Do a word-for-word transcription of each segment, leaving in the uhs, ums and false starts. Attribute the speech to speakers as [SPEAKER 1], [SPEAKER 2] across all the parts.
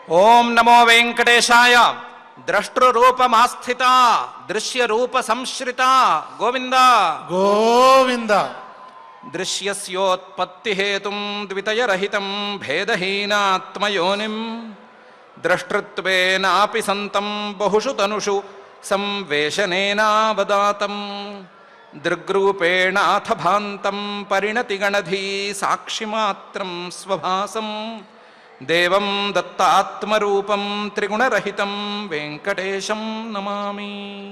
[SPEAKER 1] ఓం నమో వెంకటేశాయ. ద్రష్టృరూపమాస్థిత దృశ్య రూప సంశ్రిత గోవింద
[SPEAKER 2] గోవింద.
[SPEAKER 1] దృశ్యస్యోత్పత్తి హేతుం ద్వితయరహితం భేదహీనాత్మయోనిం ద్రష్టృత్వేనాపి సంతం బహుషు తనుషు సంవేశనేనావదాతం దృగ్రూపేణాథ భాంతం పరిణతిగణధీ సాక్షిమాత్రం స్వభాసం దేవం దత్తాత్మరూపం త్రిగుణరహితం వెంకటేశం నమామి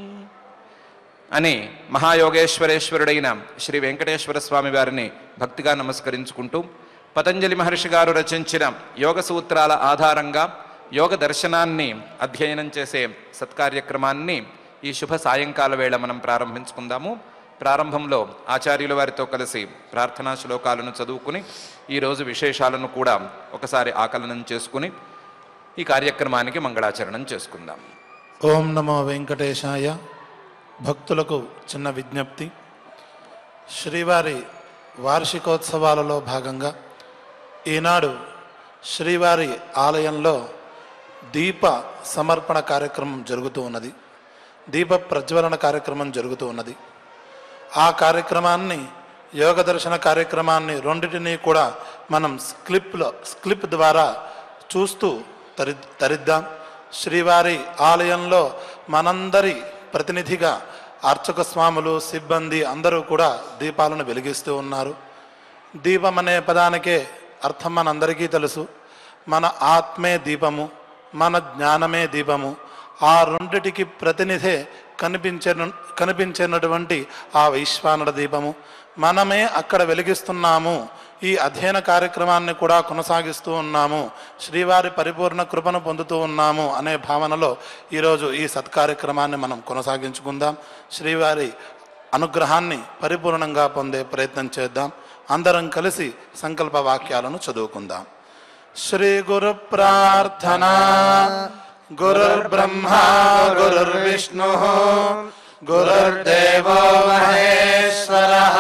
[SPEAKER 1] అని మహాయోగేశ్వరేశ్వరుడైన శ్రీ వెంకటేశ్వర స్వామి వారిని భక్తిగా నమస్కరించుకుంటూ పతంజలి మహర్షి గారు రచించిన యోగ సూత్రాల ఆధారంగా యోగ దర్శనాన్ని అధ్యయనం చేసే సత్కార్యక్రమాన్ని ఈ శుభ సాయంకాల వేళ మనం ప్రారంభించుకుందాము. ప్రారంభంలో ఆచార్యుల వారితో కలిసి ప్రార్థనా శ్లోకాలను చదువుకుని ఈరోజు విశేషాలను కూడా ఒకసారి ఆకలనం చేసుకుని ఈ కార్యక్రమానికి మంగళాచరణం చేసుకుందాం.
[SPEAKER 2] ఓం నమో వెంకటేశాయ. భక్తులకు చిన్న విజ్ఞప్తి. శ్రీవారి వార్షికోత్సవాలలో భాగంగా ఈనాడు శ్రీవారి ఆలయంలో దీప సమర్పణ కార్యక్రమం జరుగుతూ ఉన్నది. దీప ప్రజ్వలన కార్యక్రమం జరుగుతూ ఉన్నది. ఆ కార్యక్రమాన్ని యోగ దర్శన కార్యక్రమాన్ని రెండింటినీ కూడా మనం స్క్లిప్లో స్క్లిప్ ద్వారా చూస్తూ తరి తరిద్దాం. శ్రీవారి ఆలయంలో మనందరి ప్రతినిధిగా అర్చక స్వాములు సిబ్బంది అందరూ కూడా దీపాలను వెలిగిస్తూ ఉన్నారు. దీపం అనే పదానికే అర్థం మనందరికీ తెలుసు. మన ఆత్మే దీపము, మన జ్ఞానమే దీపము. ఆ రెండిటికి ప్రతినిధే కనిపించే కనిపించేటటువంటి ఆ వైశ్వానర దీపము మనమే అక్కడ వెలిగిస్తున్నాము. ఈ అధ్యయన కార్యక్రమాన్ని కూడా కొనసాగిస్తూ ఉన్నాము. శ్రీవారి పరిపూర్ణ కృపను పొందుతూ ఉన్నాము అనే భావనలో ఈరోజు ఈ సత్కార్యక్రమాన్ని మనం కొనసాగించుకుందాం. శ్రీవారి అనుగ్రహాన్ని పరిపూర్ణంగా పొందే ప్రయత్నం చేద్దాం. అందరం కలిసి సంకల్ప వాక్యాలను చదువుకుందాం. శ్రీ గురు ప్రార్థనా. గురుర్బ్రహ్మా గురుర్విష్ణు గురుర్దేవో మహేశ్వరః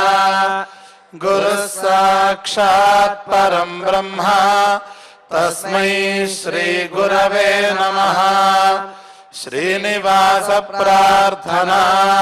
[SPEAKER 2] గురుః సాక్షాత్ పరం బ్రహ్మ తస్మై శ్రీ గురవే నమః. శ్రీనివాస ప్రార్థనా.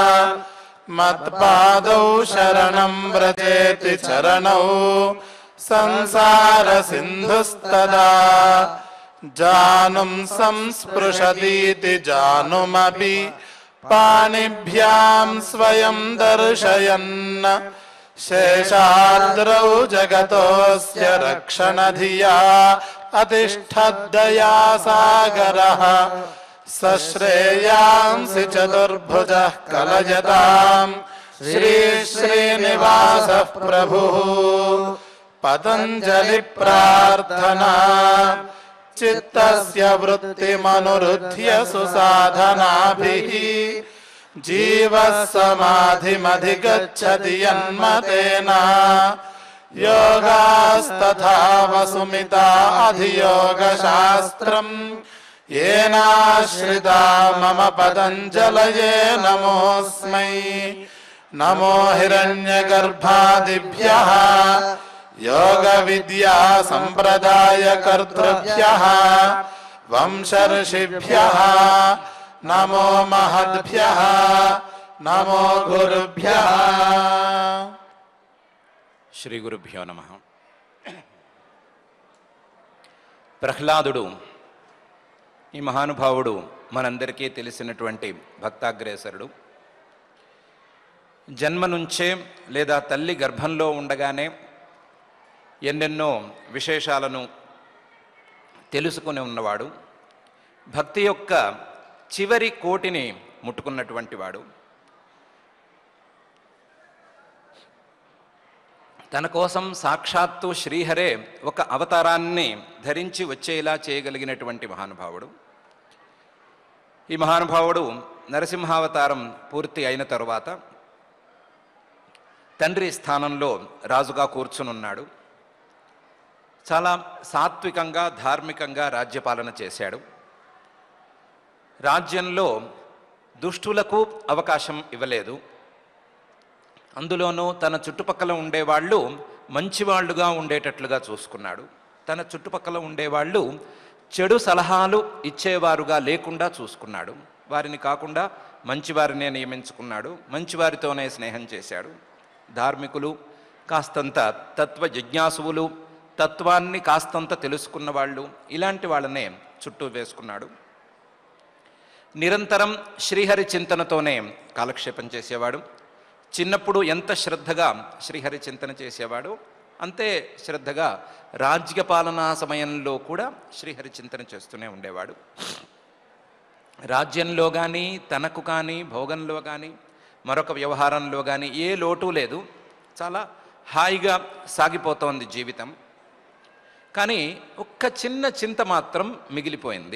[SPEAKER 2] మత్పాదౌ శరణం వ్రజేతి చరణౌ సంసార సింధుస్తదా జానుం సంస్పృశతీతి జానుమపి పాణిభ్యాం స్వయం దర్శయన్ శేషాద్రౌ జగతోస్య రక్షణధియా అతిష్ఠద్దయా సాగరః సశ్రేయాంసి చతుర్భుజః కలయతాం శ్రీ శ్రీనివాసః ప్రభుః. పతంజలి ప్రార్థనా. చిత్తస్య వృత్తిమనురుధ్య సుసాధనాభిః జీవః సమాధిమధిగచ్చతి యన్మతేన యోగాస్తథా వసుమితా అధియోగశాస్త్రం ఏనాశ్రితా మమ పతంజలయే నమోస్మై. నమో హిరణ్యగర్భాదిభ్యః యోగ విద్యా సంప్రదాయ కర్తృభ్యః వంశర్షిభ్యః నమో మహద్భ్యః నమో గురుభ్యః.
[SPEAKER 1] శ్రీ గురుభ్యో నమః. ప్రహ్లాదుడు ఈ మహానుభావుడు మనందరికీ తెలిసినటువంటి భక్తాగ్రేసరుడు. జన్మ నుంచే లేదా తల్లి గర్భంలో ఉండగానే ఎన్నెన్నో విశేషాలను తెలుసుకుని ఉన్నవాడు. భక్తి యొక్క చివరి కోటిని ముట్టుకున్నటువంటి వాడు. తన కోసం సాక్షాత్తు శ్రీహరే ఒక అవతారాన్ని ధరించి వచ్చేలా చేయగలిగినటువంటి మహానుభావుడు. ఈ మహానుభావుడు నరసింహావతారం పూర్తి అయిన తరువాత తండ్రి స్థానంలో రాజుగా కూర్చునున్నాడు. చాలా సాత్వికంగా ధార్మికంగా రాజ్యపాలన చేశాడు. రాజ్యంలో దుష్టులకు అవకాశం ఇవ్వలేదు. అందులోనూ తన చుట్టుపక్కల ఉండేవాళ్ళు మంచివాళ్లుగా ఉండేటట్లుగా చూసుకున్నాడు. తన చుట్టుపక్కల ఉండేవాళ్ళు చెడు సలహాలు ఇచ్చేవారుగా లేకుండా చూసుకున్నాడు. వారిని కాకుండా మంచివారినే నియమించుకున్నాడు. మంచివారితోనే స్నేహం చేశాడు. ధార్మికులు, కాస్తంత తత్వ జిజ్ఞాసువులు, తత్వాన్ని కాస్తంత తెలుసుకున్న వాళ్ళు, ఇలాంటి వాళ్ళనే చుట్టూ వేసుకున్నాడు. నిరంతరం శ్రీహరి చింతనతోనే కాలక్షేపం చేసేవాడు. చిన్నప్పుడు ఎంత శ్రద్ధగా శ్రీహరి చింతన చేసేవాడు, అంతే శ్రద్ధగా రాజ్యపాలనా సమయంలో కూడా శ్రీహరి చింతన చేస్తూనే ఉండేవాడు. రాజ్యంలో కానీ, తనకు కానీ, భోగంలో కానీ, మరొక వ్యవహారంలో కానీ ఏ లోటు లేదు. చాలా హాయిగా సాగిపోతోంది జీవితం. కానీ ఒక్క చిన్న చింత మాత్రం మిగిలిపోయింది.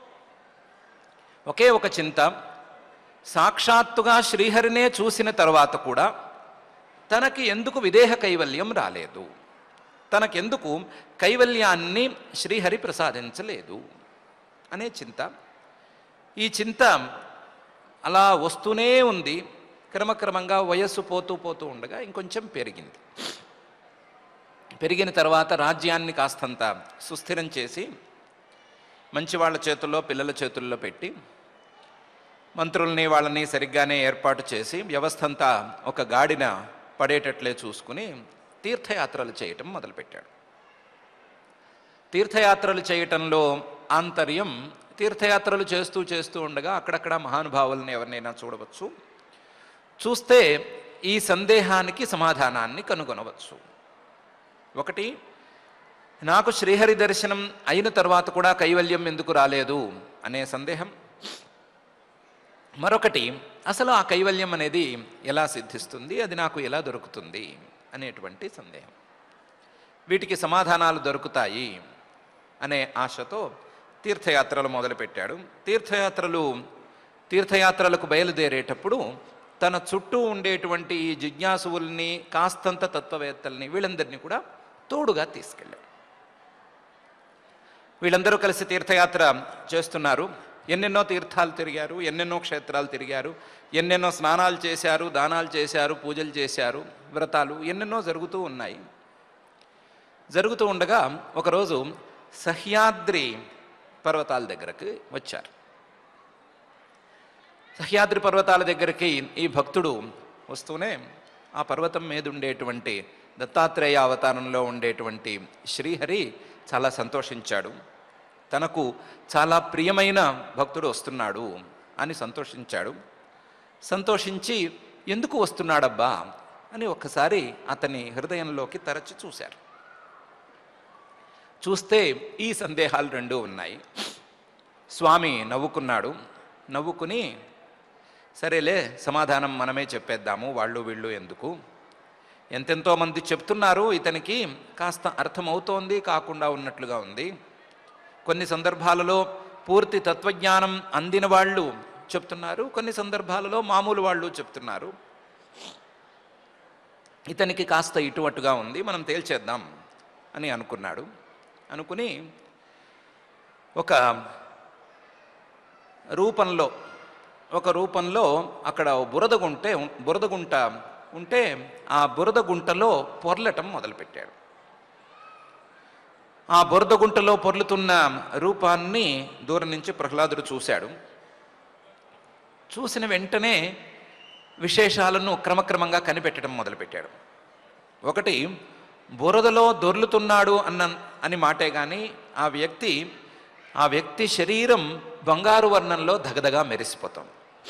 [SPEAKER 1] ఒకే ఒక చింత. సాక్షాత్తుగా శ్రీహరినే చూసిన తర్వాత కూడా తనకి ఎందుకు విదేహ కైవల్యం రాలేదు, తనకెందుకు కైవల్యాన్ని శ్రీహరి ప్రసాదించలేదు అనే చింత. ఈ చింత అలా వస్తూనే ఉంది. క్రమక్రమంగా వయస్సు పోతూ పోతూ ఉండగా ఇంకొంచెం పెరిగింది. పెరిగిన తర్వాత రాజ్యాన్ని కాస్తంత సుస్థిరం చేసి మంచి వాళ్ళ చేతుల్లో, పిల్లల చేతుల్లో పెట్టి మంత్రుల్ని వాళ్ళని సరిగ్గానే ఏర్పాటు చేసి వ్యవస్థ అంతా ఒక గాడిన పడేటట్లే చూసుకుని తీర్థయాత్రలు చేయటం మొదలుపెట్టాడు. తీర్థయాత్రలు చేయటంలో ఆంతర్యం, తీర్థయాత్రలు చేస్తూ చేస్తూ ఉండగా అక్కడక్కడ మహానుభావుల్ని ఎవరినైనా చూడవచ్చు. చూస్తే ఈ సందేహానికి సమాధానాన్ని కనుగొనవచ్చు. ఒకటి, నాకు శ్రీహరి దర్శనం అయిన తర్వాత కూడా కైవల్యం ఎందుకు రాలేదు అనే సందేహం. మరొకటి, అసలు ఆ కైవల్యం అనేది ఎలా సిద్ధిస్తుంది, అది నాకు ఎలా దొరుకుతుంది అనేటువంటి సందేహం. వీటికి సమాధానాలు దొరుకుతాయి అనే ఆశతో తీర్థయాత్రలు మొదలుపెట్టాడు. తీర్థయాత్రలు తీర్థయాత్రలకు బయలుదేరేటప్పుడు తన చుట్టూ ఉండేటువంటి ఈ జిజ్ఞాసువుల్ని, కాస్తంత తత్వవేత్తల్ని, వీళ్ళందరినీ కూడా తోడుగా తీసుకెళ్ళాడు. వీళ్ళందరూ కలిసి తీర్థయాత్ర చేస్తున్నారు. ఎన్నెన్నో తీర్థాలు తిరిగారు, ఎన్నెన్నో క్షేత్రాలు తిరిగారు, ఎన్నెన్నో స్నానాలు చేశారు, దానాలు చేశారు, పూజలు చేశారు, వ్రతాలు ఎన్నెన్నో జరుగుతూ ఉన్నాయి. జరుగుతూ ఉండగా ఒకరోజు సహ్యాద్రి పర్వతాల దగ్గరకు వచ్చారు. సహ్యాద్రి పర్వతాల దగ్గరికి ఈ భక్తుడు వస్తూనే ఆ పర్వతం మీద ఉండేటువంటి దత్తాత్రేయ అవతారంలో ఉండేటువంటి శ్రీహరి చాలా సంతోషించాడు. తనకు చాలా ప్రియమైన భక్తుడు వస్తున్నాడు అని సంతోషించాడు. సంతోషించి ఎందుకు వస్తున్నాడబ్బా అని ఒక్కసారి అతని హృదయంలోకి తరచి చూశారు. చూస్తే ఈ సందేహాలు రెండూ ఉన్నాయి. స్వామి నవ్వుకున్నాడు. నవ్వుకుని, సరేలే సమాధానం మనమే చెప్పేద్దాము, వాళ్ళు వీళ్ళు ఎందుకు, ఎంతెంతో మంది చెప్తున్నారు, ఇతనికి కాస్త అర్థమవుతోంది, కాకుండా ఉన్నట్లుగా ఉంది. కొన్ని సందర్భాలలో పూర్తి తత్వజ్ఞానం అందిన వాళ్ళు చెప్తున్నారు, కొన్ని సందర్భాలలో మామూలు వాళ్ళు చెప్తున్నారు. ఇతనికి కాస్త ఇటువట్టుగా ఉంది, మనం తేల్చేద్దాం అని అనుకున్నాడు. అనుకుని ఒక రూపంలో ఒక రూపంలో అక్కడ బురద గుంటే బురద గుంట ఉంటే ఆ బురద గుంటలో పొర్లటం మొదలుపెట్టాడు. ఆ బురద గుంటలో పొర్లుతున్న రూపాన్ని దూరం నుంచి ప్రహ్లాదుడు చూశాడు. చూసిన వెంటనే విశేషాలను క్రమక్రమంగా కనిపెట్టడం మొదలుపెట్టాడు. ఒకటి, బురదలో దొర్లుతున్నాడు అన్న అని మాటే కానీ ఆ వ్యక్తి ఆ వ్యక్తి శరీరం బంగారు వర్ణంలో దగదగా మెరిసిపోతాం.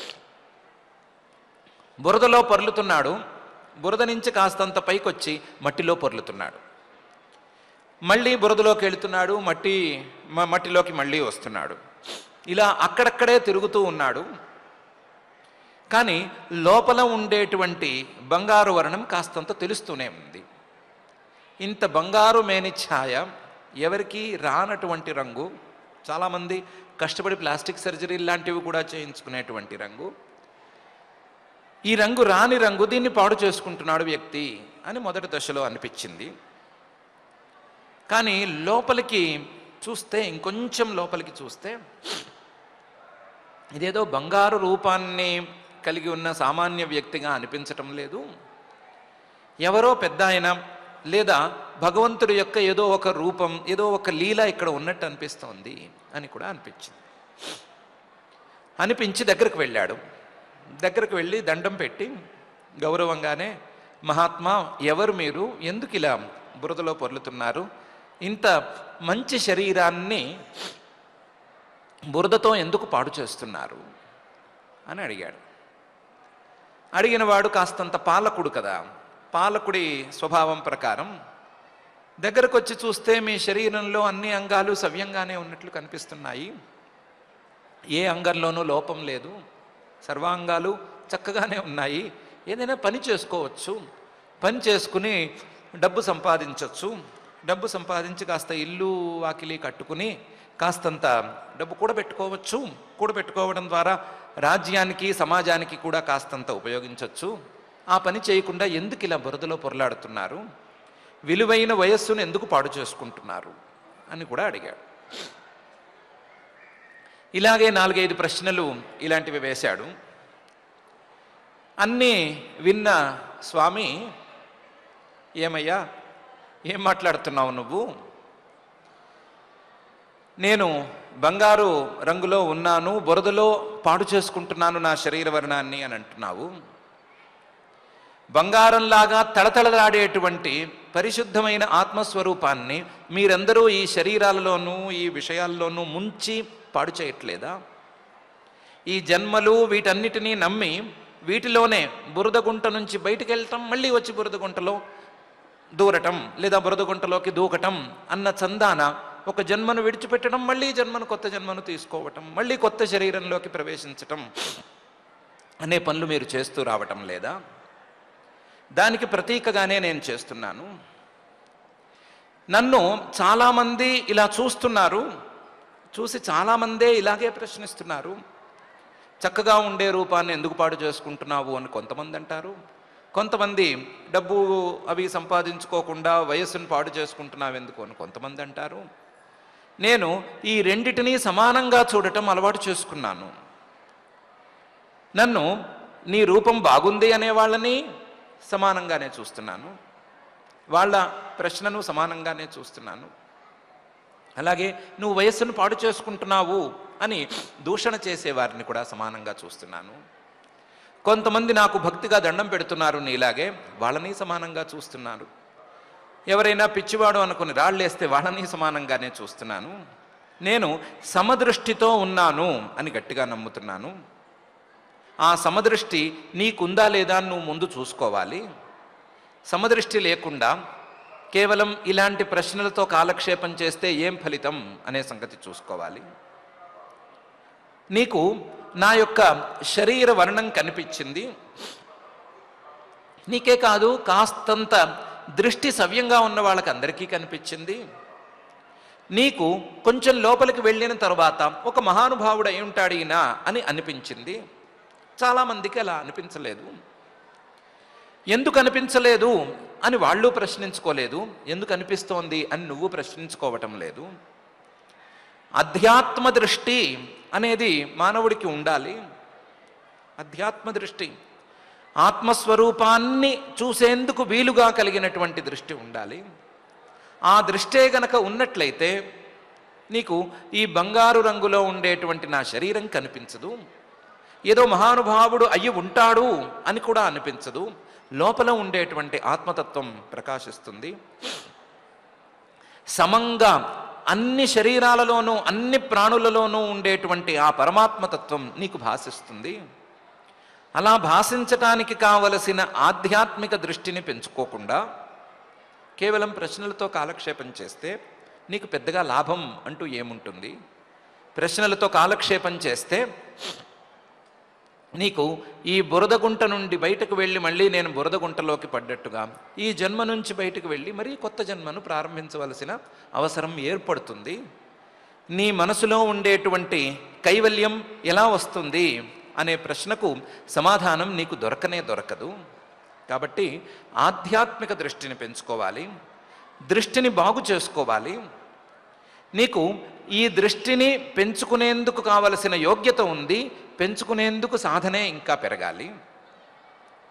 [SPEAKER 1] బురదలో పొర్లుతున్నాడు, బురద నుంచి కాస్తంత పైకొచ్చి మట్టిలో పొర్లుతున్నాడు, మళ్ళీ బురదలోకి వెళుతున్నాడు, మట్టి మట్టిలోకి మళ్ళీ వస్తున్నాడు. ఇలా అక్కడక్కడే తిరుగుతూ ఉన్నాడు. కానీ లోపల ఉండేటువంటి బంగారు వర్ణం కాస్తంత తెలుస్తూనే ఉంది. ఇంత బంగారు మేని ఛాయ ఎవరికి రానటువంటి రంగు, చాలామంది కష్టపడి ప్లాస్టిక్ సర్జరీ లాంటివి కూడా చేయించుకునేటువంటి రంగు, ఈ రంగు రాని రంగు, దీన్ని పాడు చేసుకుంటున్నాడు వ్యక్తి అని మొదటి దశలో అనిపించింది. కానీ లోపలికి చూస్తే, ఇంకొంచెం లోపలికి చూస్తే, ఇదేదో బంగారు రూపాన్ని కలిగి ఉన్న సామాన్య వ్యక్తిగా అనిపించటం లేదు. ఎవరో పెద్ద ఆయన లేదా భగవంతుడి యొక్క ఏదో ఒక రూపం, ఏదో ఒక లీల ఇక్కడ ఉన్నట్టు అనిపిస్తోంది అని కూడా అనిపించింది. అనిపించి దగ్గరకు వెళ్ళాడు. దగ్గరకు వెళ్ళి దండం పెట్టి గౌరవంగానే, మహాత్మా ఎవరు మీరు, ఎందుకు ఇలా బురదలో పొర్లుతున్నారు, ఇంత మంచి శరీరాన్ని బురదతో ఎందుకు పాడు చేస్తున్నారు అని అడిగాడు. అడిగిన వాడు కాస్తంత పాలకుడు కదా, పాలకుడి స్వభావం ప్రకారం దగ్గరకు వచ్చి చూస్తే మీ శరీరంలో అన్ని అంగాలు సవ్యంగానే ఉన్నట్లు కనిపిస్తున్నాయి, ఏ అంగంలోనూ లోపం లేదు, సర్వాంగాలు చక్కగానే ఉన్నాయి, ఏదైనా పని చేసుకోవచ్చు, పని చేసుకుని డబ్బు సంపాదించవచ్చు, డబ్బు సంపాదించి కాస్త ఇల్లు వాకిలి కట్టుకుని కాస్తంత డబ్బు కూడబెట్టుకోవచ్చు, కూడబెట్టుకోవడం ద్వారా రాజ్యానికి సమాజానికి కూడా కాస్తంత ఉపయోగించవచ్చు, ఆ పని చేయకుండా ఎందుకు ఇలా బురదలో పొరలాడుతున్నారు, విలువైన వయస్సును ఎందుకు పాడు చేసుకుంటున్నారు అని కూడా అడిగాడు. ఇలాగే నాలుగైదు ప్రశ్నలు ఇలాంటివి వేశాడు. అన్నీ విన్న స్వామి, ఏమయ్యా ఏం మాట్లాడుతున్నావు నువ్వు, నేను బంగారు రంగులో ఉన్నాను, బురదలో పాడు చేసుకుంటున్నాను నా శరీర వర్ణాన్ని అని అంటున్నావు, బంగారంలాగా తళతళలాడేటువంటి పరిశుద్ధమైన ఆత్మస్వరూపాన్ని మీరందరూ ఈ శరీరాలలోనూ ఈ విషయాల్లోనూ ముంచి పాడు చేయట్లేదా, ఈ జన్మలు వీటన్నిటినీ నమ్మి వీటిలోనే బురదగుంట నుంచి బయటికి వెళ్ళటం, మళ్ళీ వచ్చి బురదగుంటలో దూరటం లేదా బురదగుంటలోకి దూకటం అన్న చందాన ఒక జన్మను విడిచిపెట్టడం, మళ్ళీ జన్మను కొత్త జన్మను తీసుకోవటం, మళ్ళీ కొత్త శరీరంలోకి ప్రవేశించటం అనే పనులు మీరు చేస్తూ రావటం లేదా, దానికి ప్రతీకగానే నేను చేస్తున్నాను. నన్ను చాలామంది ఇలా చూస్తున్నారు, చూసి చాలామందే ఇలాగే ప్రశ్నిస్తున్నారు, చక్కగా ఉండే రూపాన్ని ఎందుకు పాడు చేసుకుంటున్నావు అని కొంతమంది అంటారు, కొంతమంది డబ్బు అవి సంపాదించుకోకుండా వయస్సును పాడు చేసుకుంటున్నావు ఎందుకు అని కొంతమంది అంటారు. నేను ఈ రెండిటినీ సమానంగా చూడటం అలవాటు చేసుకున్నాను. నన్ను నీ రూపం బాగుంది అనే వాళ్ళని సమానంగానే చూస్తున్నాను, వాళ్ళ ప్రశ్నను సమానంగానే చూస్తున్నాను, అలాగే నువ్వు వయస్సును పాడు చేసుకుంటున్నావు అని దూషణ చేసేవారిని కూడా సమానంగా చూస్తున్నాను. కొంతమంది నాకు భక్తిగా దండం పెడుతున్నారు నీలాగే, వాళ్ళని సమానంగా చూస్తున్నాను. ఎవరైనా పిచ్చివాడు అనుకుని రాళ్ళేస్తే వాళ్ళని సమానంగానే చూస్తున్నాను. నేను సమదృష్టితో ఉన్నాను అని గట్టిగా నమ్ముతున్నాను. ఆ సమదృష్టి నీకుందా లేదా అని నువ్వు ముందు చూసుకోవాలి. సమదృష్టి లేకుండా కేవలం ఇలాంటి ప్రశ్నలతో కాలక్షేపం చేస్తే ఏం ఫలితం అనే సంగతి చూసుకోవాలి. నీకు నా యొక్క శరీర వర్ణం కనిపించింది, నీకే కాదు కాస్తంత దృష్టి సవ్యంగా ఉన్న వాళ్ళకి అందరికీ కనిపించింది. నీకు కొంచెం లోపలికి వెళ్ళిన తర్వాత ఒక మహానుభావుడు అయి ఉంటాడు ఈయన అని అనిపించింది. చాలామందికి అలా అనిపించలేదు. ఎందుకు అనిపించలేదు అని వాళ్ళు ప్రశ్నించుకోలేదు, ఎందుకు అనిపిస్తోంది అని నువ్వు ప్రశ్నించుకోవటం లేదు. అధ్యాత్మ దృష్టి అనేది మానవుడికి ఉండాలి. అధ్యాత్మ దృష్టి, ఆత్మస్వరూపాన్ని చూసేందుకు వీలుగా కలిగినటువంటి దృష్టి ఉండాలి. ఆ దృష్టే గనక ఉన్నట్లయితే నీకు ఈ బంగారు రంగులో ఉండేటువంటి నా శరీరం కనిపించదు, ఏదో మహానుభావుడు అయ్యి ఉంటాడు అని కూడా అనిపించదు. లోపల ఉండేటువంటి ఆత్మతత్వం ప్రకాశిస్తుంది. సమంగా అన్ని శరీరాలలోనూ అన్ని ప్రాణులలోనూ ఉండేటువంటి ఆ పరమాత్మతత్వం నీకు భాసిస్తుంది. అలా భాషించటానికి కావలసిన ఆధ్యాత్మిక దృష్టిని పెంచుకోకుండా కేవలం ప్రశ్నలతో కాలక్షేపం చేస్తే నీకు పెద్దగా లాభం అంటూ ఏముంటుంది? ప్రశ్నలతో కాలక్షేపం చేస్తే నీకు ఈ బురదగుంట నుండి బయటకు వెళ్ళి మళ్ళీ నేను బురదగుంటలోకి పడ్డట్టుగా ఈ జన్మ నుంచి బయటకు వెళ్ళి మరీ కొత్త జన్మను ప్రారంభించవలసిన అవసరం ఏర్పడుతుంది. నీ మనసులో ఉండేటువంటి కైవల్యం ఎలా వస్తుంది అనే ప్రశ్నకు సమాధానం నీకు దొరకనే దొరకదు. కాబట్టి ఆధ్యాత్మిక దృష్టిని పెంచుకోవాలి, దృష్టిని బాగు చేసుకోవాలి. నీకు ఈ దృష్టిని పెంచుకునేందుకు కావలసిన యోగ్యత ఉంది, పెంచుకునేందుకు సాధనే ఇంకా పెరగాలి.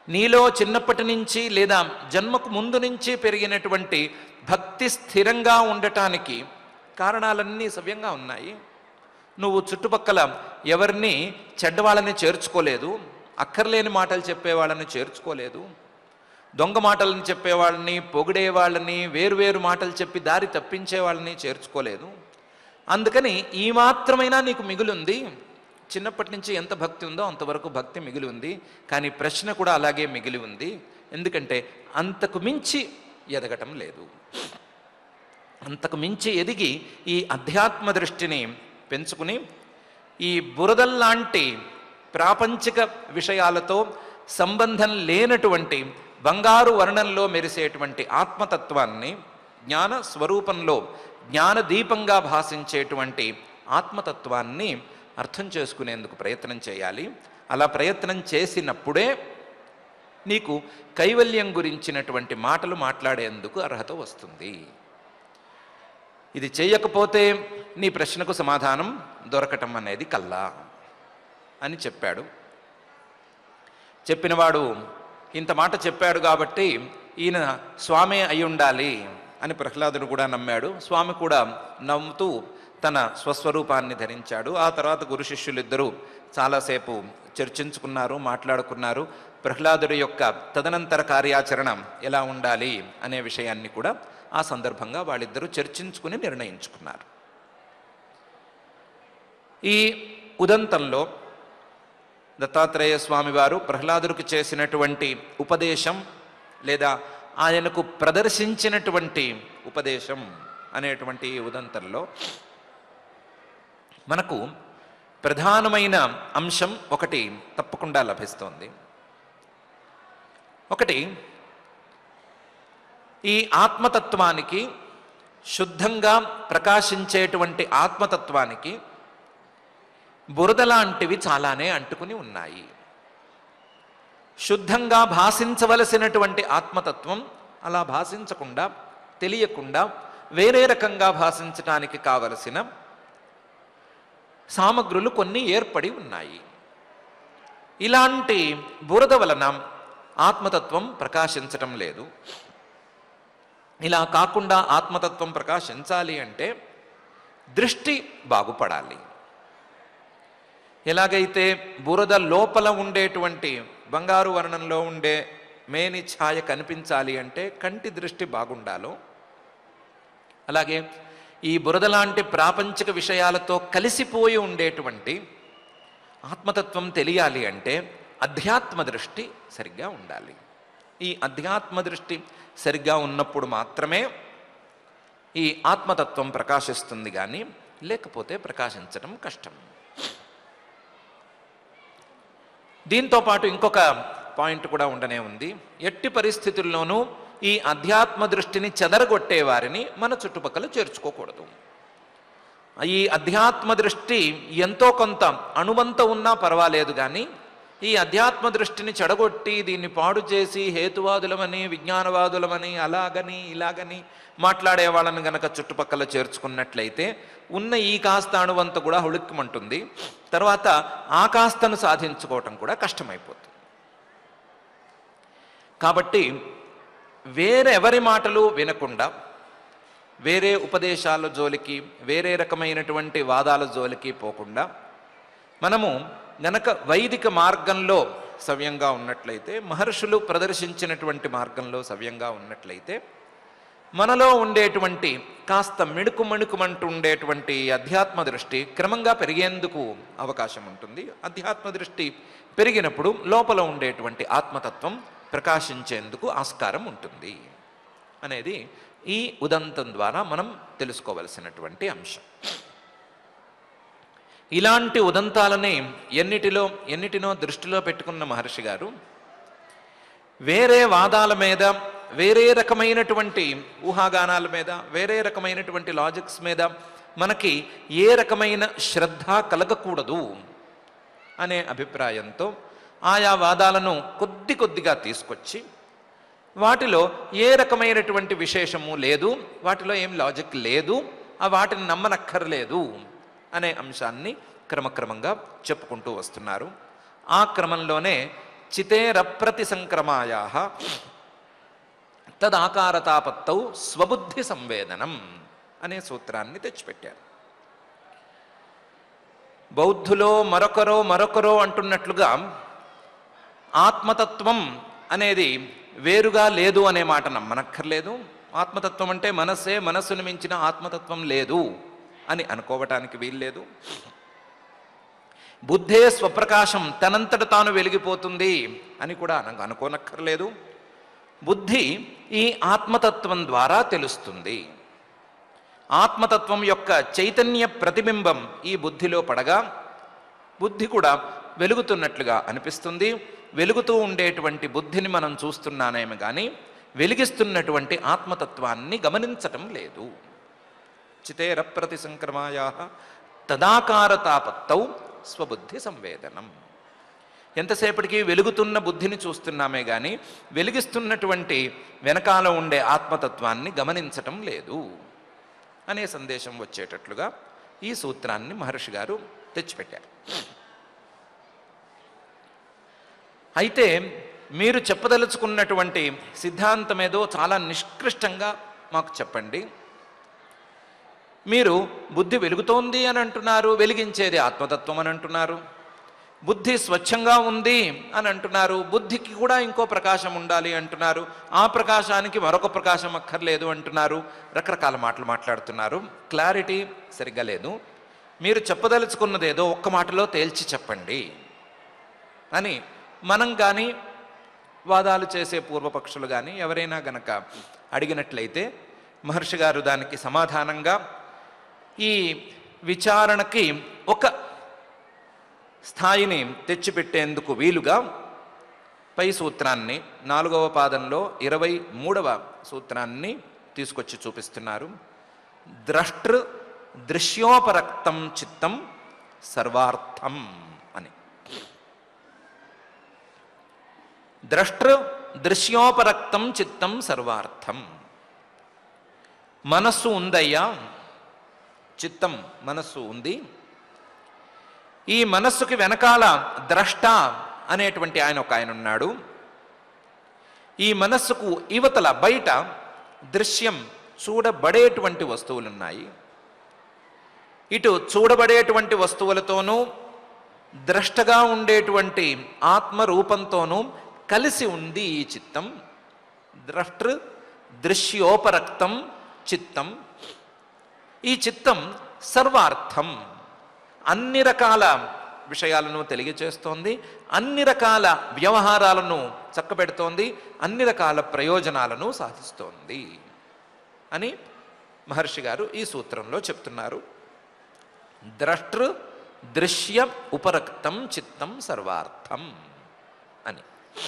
[SPEAKER 1] నీలో చిన్నప్పటి నుంచి లేదా జన్మకు ముందు నుంచి పెరిగినటువంటి భక్తి స్థిరంగా ఉండటానికి కారణాలన్నీ సవ్యంగా ఉన్నాయి. నువ్వు చుట్టుపక్కల ఎవరిని చెడ్డవాళ్ళని చేర్చుకోలేదు, అక్కర్లేని మాటలు చెప్పేవాళ్ళని చేర్చుకోలేదు, దొంగ మాటలను చెప్పేవాళ్ళని, పొగిడేవాళ్ళని, వేరువేరు మాటలు చెప్పి దారి తప్పించే వాళ్ళని చేర్చుకోలేదు. అందుకని ఈ మాత్రమైనా నీకు మిగులుంది. చిన్నప్పటి నుంచి ఎంత భక్తి ఉందో అంతవరకు భక్తి మిగిలి ఉంది. కానీ ప్రశ్న కూడా అలాగే మిగిలి ఉంది. ఎందుకంటే అంతకు మించి ఎదగటం లేదు. అంతకు మించి ఎదిగి ఈ అధ్యాత్మ దృష్టిని పెంచుకుని ఈ బురదల్లాంటి ప్రాపంచిక విషయాలతో సంబంధం లేనటువంటి బంగారు వర్ణంలో మెరిసేటువంటి ఆత్మతత్వాన్ని, జ్ఞాన స్వరూపంలో జ్ఞానదీపంగా భాషించేటువంటి ఆత్మతత్వాన్ని అర్థం చేసుకునేందుకు ప్రయత్నం చేయాలి. అలా ప్రయత్నం చేసినప్పుడే నీకు కైవల్యం గురించినటువంటి మాటలు మాట్లాడేందుకు అర్హత వస్తుంది. ఇది చేయకపోతే నీ ప్రశ్నకు సమాధానం దొరకటం అనేది కల్లా అని చెప్పాడు. చెప్పినవాడు ఇంత మాట చెప్పాడు కాబట్టి ఈయన స్వామి అయి ఉండాలి అని ప్రహ్లాదుడు కూడా నమ్మాడు. స్వామి కూడా నమ్ముతూ తన స్వస్వరూపాన్ని ధరించాడు. ఆ తర్వాత గురు శిష్యులిద్దరూ చాలాసేపు చర్చించుకున్నారు, మాట్లాడుకున్నారు. ప్రహ్లాదుడి యొక్క తదనంతర కార్యాచరణ ఎలా ఉండాలి అనే విషయాన్ని కూడా ఆ సందర్భంగా వాళ్ళిద్దరూ చర్చించుకుని నిర్ణయించుకున్నారు. ఈ ఉదంతంలో దత్తాత్రేయ స్వామి వారు ప్రహ్లాదుడికి చేసినటువంటి ఉపదేశం లేదా ఆయనకు ప్రదర్శించినటువంటి ఉపదేశం అనేటువంటి ఈ ఉదంతంలో మనకు ప్రధానమైన అంశం ఒకటి తప్పకుండా లభిస్తోంది. ఒకటి, ఈ ఆత్మతత్వానికి, శుద్ధంగా ప్రకాశించేటువంటి ఆత్మతత్వానికి బురద లాంటివి చాలానే అంటుకుని ఉన్నాయి. శుద్ధంగా భాషించవలసినటువంటి ఆత్మతత్వం అలా భాషించకుండా, తెలియకుండా వేరే రకంగా భాషించటానికి కావలసిన సామగ్రులు కొన్ని ఏర్పడి ఉన్నాయి. ఇలాంటి బురద వలన ఆత్మతత్వం ప్రకాశించటం లేదు. ఇలా కాకుండా ఆత్మతత్వం ప్రకాశించాలి అంటే దృష్టి బాగుపడాలి. ఎలాగైతే బురద లోపల ఉండేటువంటి బంగారు వర్ణంలో ఉండే మేని ఛాయ కనిపించాలి అంటే కంటి దృష్టి బాగుండాలో, అలాగే ఈ బురద లాంటి ప్రాపంచిక విషయాలతో కలిసిపోయి ఉండేటువంటి ఆత్మతత్వం తెలియాలి అంటే అధ్యాత్మ దృష్టి సరిగ్గా ఉండాలి. ఈ అధ్యాత్మ దృష్టి సరిగ్గా ఉన్నప్పుడు మాత్రమే ఈ ఆత్మతత్వం ప్రకాశిస్తుంది, కానీ లేకపోతే ప్రకాశించడం కష్టం. దీంతో పాటు ఇంకొక పాయింట్ కూడా ఉండనే ఉంది. ఎట్టి పరిస్థితుల్లోనూ ఈ అధ్యాత్మ దృష్టిని చెదరగొట్టే వారిని మన చుట్టుపక్కల చేర్చుకోకూడదు. ఈ అధ్యాత్మ దృష్టి ఎంతో కొంత అణువంత ఉన్నా పర్వాలేదు, కానీ ఈ అధ్యాత్మ దృష్టిని చెడగొట్టి దీన్ని పాడు చేసి హేతువాదులమని, విజ్ఞానవాదులమని, అలాగని ఇలాగని మాట్లాడే వాళ్ళని గనక చుట్టుపక్కల చేర్చుకున్నట్లయితే ఉన్న ఈ కాస్త అణువంత కూడా హుళుక్కుమంటుంది. తర్వాత ఆ కాస్తను సాధించుకోవటం కూడా కష్టమైపోతుంది. కాబట్టి వేరెవరి మాటలు వినకుండా, వేరే ఉపదేశాల జోలికి, వేరే రకమైనటువంటి వాదాల జోలికి పోకుండా మనము గనక వైదిక మార్గంలో సవ్యంగా ఉన్నట్లయితే, మహర్షులు ప్రదర్శించినటువంటి మార్గంలో సవ్యంగా ఉన్నట్లయితే మనలో ఉండేటువంటి కాస్త మిణుకు మిణుకుమంటూ ఉండేటువంటి అధ్యాత్మ దృష్టి క్రమంగా పెరిగేందుకు అవకాశం ఉంటుంది. అధ్యాత్మ దృష్టి పెరిగినప్పుడు లోపల ఉండేటువంటి ఆత్మతత్వం ప్రకాశించేందుకు ఆస్కారం ఉంటుంది అనేది ఈ ఉదంతం ద్వారా మనం తెలుసుకోవలసినటువంటి అంశం. ఇలాంటి ఉదంతాలని ఎన్నిటిలో ఎన్నిటినో దృష్టిలో పెట్టుకున్న మహర్షి గారు వేరే వాదాల మీద, వేరే రకమైనటువంటి ఊహాగానాల మీద, వేరే రకమైనటువంటి లాజిక్స్ మీద మనకి ఏ రకమైన శ్రద్ధ కలగకూడదు అనే అభిప్రాయంతో ఆయా వాదాలను కొద్ది కొద్దిగా తీసుకొచ్చి వాటిలో ఏ రకమైనటువంటి విశేషము లేదు, వాటిలో ఏం లాజిక్ లేదు, ఆ వాటిని నమ్మనక్కర్లేదు అనే అంశాన్ని క్రమక్రమంగా చెప్పుకుంటూ వస్తున్నారు. ఆ క్రమంలోనే చితేరప్రతి సంక్రమాయా తదాకారతాపత్తౌ స్వబుద్ధి సంవేదనం అనే సూత్రాన్ని తెచ్చిపెట్టారు. బౌద్ధులో మరొకరో మరొకరో అంటున్నట్లుగా ఆత్మతత్వం అనేది వేరుగా లేదు అనే మాట నమ్మనక్కర్లేదు. ఆత్మతత్వం అంటే మనస్సే, మనస్సును మించిన ఆత్మతత్వం లేదు అని అనుకోవటానికి వీల్లేదు. బుద్ధే స్వప్రకాశం, తనంతట తాను వెలిగిపోతుంది అని కూడా అన అనుకోనక్కర్లేదు. బుద్ధి ఈ ఆత్మతత్వం ద్వారా తెలుస్తుంది. ఆత్మతత్వం యొక్క చైతన్య ప్రతిబింబం ఈ బుద్ధిలో పడగా బుద్ధి కూడా వెలుగుతున్నట్లుగా అనిపిస్తుంది. వెలుగుతూ ఉండేటువంటి బుద్ధిని మనం చూస్తున్నానేమో కానీ వెలిగిస్తున్నటువంటి ఆత్మతత్వాన్ని గమనించటం లేదు. చితేరప్రతి సంక్రమాయా తదాకారతాపత్తౌ స్వబుద్ధి సంవేదనం. ఎంతసేపటికి వెలుగుతున్న బుద్ధిని చూస్తున్నామే కానీ వెలిగిస్తున్నటువంటి వెనకాల ఉండే ఆత్మతత్వాన్ని గమనించటం లేదు అనే సందేశం వచ్చేటట్లుగా ఈ సూత్రాన్ని మహర్షి గారు తెచ్చిపెట్టారు. అయితే మీరు చెప్పదలుచుకున్నటువంటి సిద్ధాంతం ఏదో చాలా నిష్కృష్టంగా మాకు చెప్పండి. మీరు బుద్ధి వెలుగుతోంది అని అంటున్నారు, వెలిగించేది ఆత్మతత్వం అని అంటున్నారు. బుద్ధి స్వచ్ఛంగా ఉంది అని అంటున్నారు, బుద్ధికి కూడా ఇంకో ప్రకాశం ఉండాలి అంటున్నారు, ఆ ప్రకాశానికి మరొక ప్రకాశం అక్కర్లేదు అంటున్నారు. రకరకాల మాటలు మాట్లాడుతున్నారు. క్లారిటీ సరిగ్గా లేదు. మీరు చెప్పదలుచుకున్నదేదో ఒక్క మాటలో తేల్చి చెప్పండి అని మనం కానీ వాదాలు చేసే పూర్వపక్షులు కానీ ఎవరైనా గనక అడిగినట్లయితే మహర్షి గారు దానికి సమాధానంగా ఈ విచారణకి ఒక స్థాయిని తెచ్చిపెట్టేందుకు వీలుగా పై సూత్రాన్ని నాలుగవ పాదంలో ఇరవై మూడవ సూత్రాన్ని తీసుకొచ్చి చూపిస్తున్నారు. ద్రష్టృ దృశ్యోపరక్తం చిత్తం సర్వార్థం అని. ద్రష్టృ దృశ్యోపరక్తం చిత్తం సర్వార్థం. మనస్సు ఉందయ్యా, చిత్తం మనస్సు ఉంది. ఈ మనస్సుకి వెనకాల ద్రష్ట అనేటువంటి ఆయన ఒక ఆయన ఉన్నాడు. ఈ మనస్సుకు ఇవతల బయట దృశ్యం చూడబడేటువంటి వస్తువులు ఉన్నాయి. ఇటు చూడబడేటువంటి వస్తువులతోనూ ద్రష్టగా ఉండేటువంటి ఆత్మరూపంతోనూ కలిసి ఉంది ఈ చిత్తం. ద్రష్టృ దృశ్యోపరక్తం చిత్తం. ఈ చిత్తం సర్వార్థం, అన్ని రకాల విషయాలను తెలియచేస్తోంది, అన్ని రకాల వ్యవహారాలను చక్కబెడుతోంది, అన్ని రకాల ప్రయోజనాలను సాధిస్తోంది అని మహర్షి గారు ఈ సూత్రంలో చెప్తున్నారు. ద్రష్టృ దృశ్య ఉపరక్తం చిత్తం సర్వార్థం అని.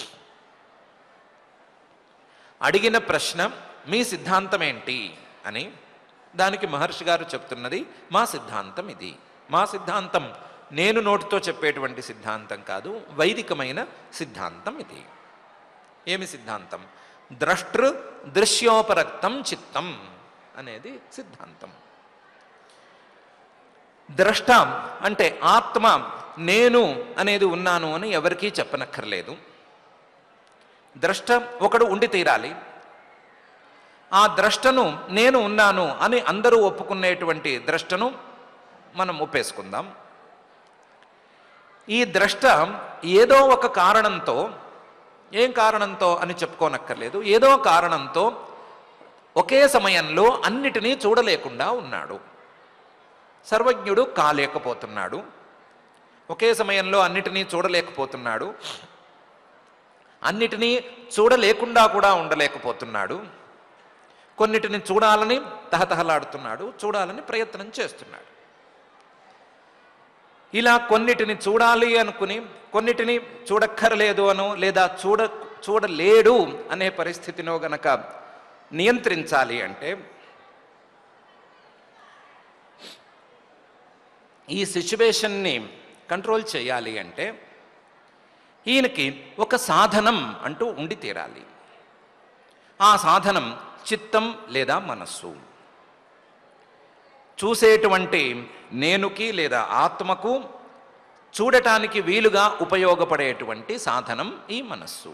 [SPEAKER 1] అడిగిన ప్రశ్న మీ సిద్ధాంతం ఏంటి అని. దానికి మహర్షి గారు చెప్తున్నది మా సిద్ధాంతం ఇది. మా సిద్ధాంతం నేను నోటితో చెప్పేటువంటి సిద్ధాంతం కాదు, వైదికమైన సిద్ధాంతం ఇది. ఏమి సిద్ధాంతం? ద్రష్టృ దృశ్యోపరక్తం చిత్తం అనేది సిద్ధాంతం. ద్రష్ట అంటే ఆత్మ, నేను అనేది ఉన్నాను అని ఎవరికీ చెప్పనక్కర్లేదు. ద్రష్ట ఒకడు ఉండి తీరాలి. ఆ ద్రష్టను నేను ఉన్నాను అని అందరూ ఒప్పుకునేటువంటి ద్రష్టను మనం ఒప్పేసుకుందాం. ఈ ద్రష్ట ఏదో ఒక కారణంతో, ఏం కారణంతో అని చెప్పుకోనక్కర్లేదు, ఏదో కారణంతో ఒకే సమయంలో అన్నిటినీ చూడలేకుండా ఉన్నాడు. సర్వజ్ఞుడు కాలేకపోతున్నాడు, ఒకే సమయంలో అన్నిటినీ చూడలేకపోతున్నాడు, అన్నిటినీ చూడలేకుండా కూడా ఉండలేకపోతున్నాడు, కొన్నిటిని చూడాలని తహతహలాడుతున్నాడు, చూడాలని ప్రయత్నం చేస్తున్నాడు. ఇలా కొన్నిటిని చూడాలి అనుకుని కొన్నిటిని చూడక్కర్లేదు అనో లేదా చూడ చూడలేడు అనే పరిస్థితినో గనక నియంత్రించాలి అంటే, ఈ సిచ్యువేషన్ని కంట్రోల్ చేయాలి అంటే ఈయనకి ఒక సాధనం అంటూ ఉండి తీరాలి. ఆ సాధనం చిత్తం లేదా మనస్సు. చూసేటువంటి నేనుకి లేదా ఆత్మకు చూడటానికి వీలుగా ఉపయోగపడేటువంటి సాధనం ఈ మనస్సు.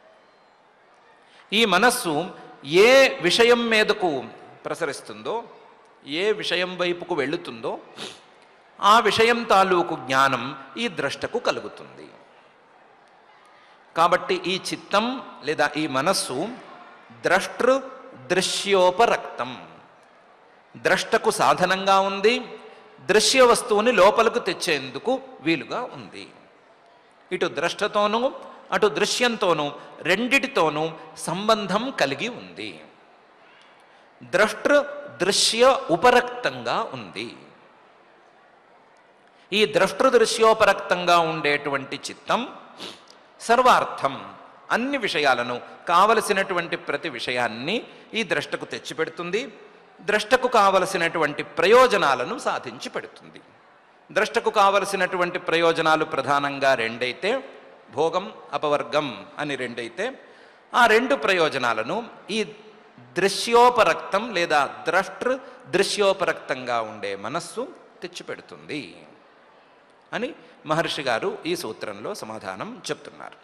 [SPEAKER 1] ఈ మనస్సు ఏ విషయం మీదకు ప్రసరిస్తుందో, ఏ విషయం వైపుకు వెళుతుందో ఆ విషయం తాలూకు జ్ఞానం ఈ ద్రష్టకు కలుగుతుంది. కాబట్టి ఈ చిత్తం లేదా ఈ మనస్సు ద్రష్టృ దృశ్యోపరక్తం, ద్రష్టకు సాధనంగా ఉంది, దృశ్య వస్తువుని లోపలకు తెచ్చేందుకు వీలుగా ఉంది. ఇటు ద్రష్టతోనూ అటు దృశ్యంతోనూ రెండిటితోనూ సంబంధం కలిగి ఉంది. ద్రష్టృ దృశ్య ఉపరక్తంగా ఉంది. ఈ ద్రష్టృ దృశ్యోపరక్తంగా ఉండేటువంటి చిత్తం సర్వార్థం, అన్ని విషయాలను, కావలసినటువంటి ప్రతి విషయాన్ని ఈ ద్రష్టకు తెచ్చిపెడుతుంది. ద్రష్టకు కావలసినటువంటి ప్రయోజనాలను సాధించి పెడుతుంది. ద్రష్టకు కావలసినటువంటి ప్రయోజనాలు ప్రధానంగా రెండైతే, భోగం అపవర్గం అని రెండైతే, ఆ రెండు ప్రయోజనాలను ఈ దృశ్యోపరక్తం లేదా ద్రష్టృ దృశ్యోపరక్తంగా ఉండే మనస్సు తెచ్చిపెడుతుంది అని మహర్షి గారు ఈ సూత్రంలో సమాధానం చెప్తున్నారు.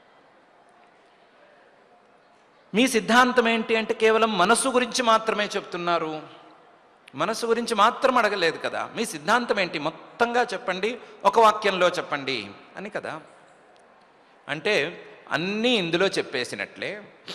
[SPEAKER 1] మీ సిద్ధాంతం ఏంటి అంటే కేవలం మనస్సు గురించి మాత్రమే చెప్తున్నారు. మనస్సు గురించి మాత్రం అడగలేదు కదా. మీ సిద్ధాంతం ఏంటి, మొత్తంగా చెప్పండి, ఒక వాక్యంలో చెప్పండి అని కదా. అంటే అన్నీ ఇందులో చెప్పేసినట్లే.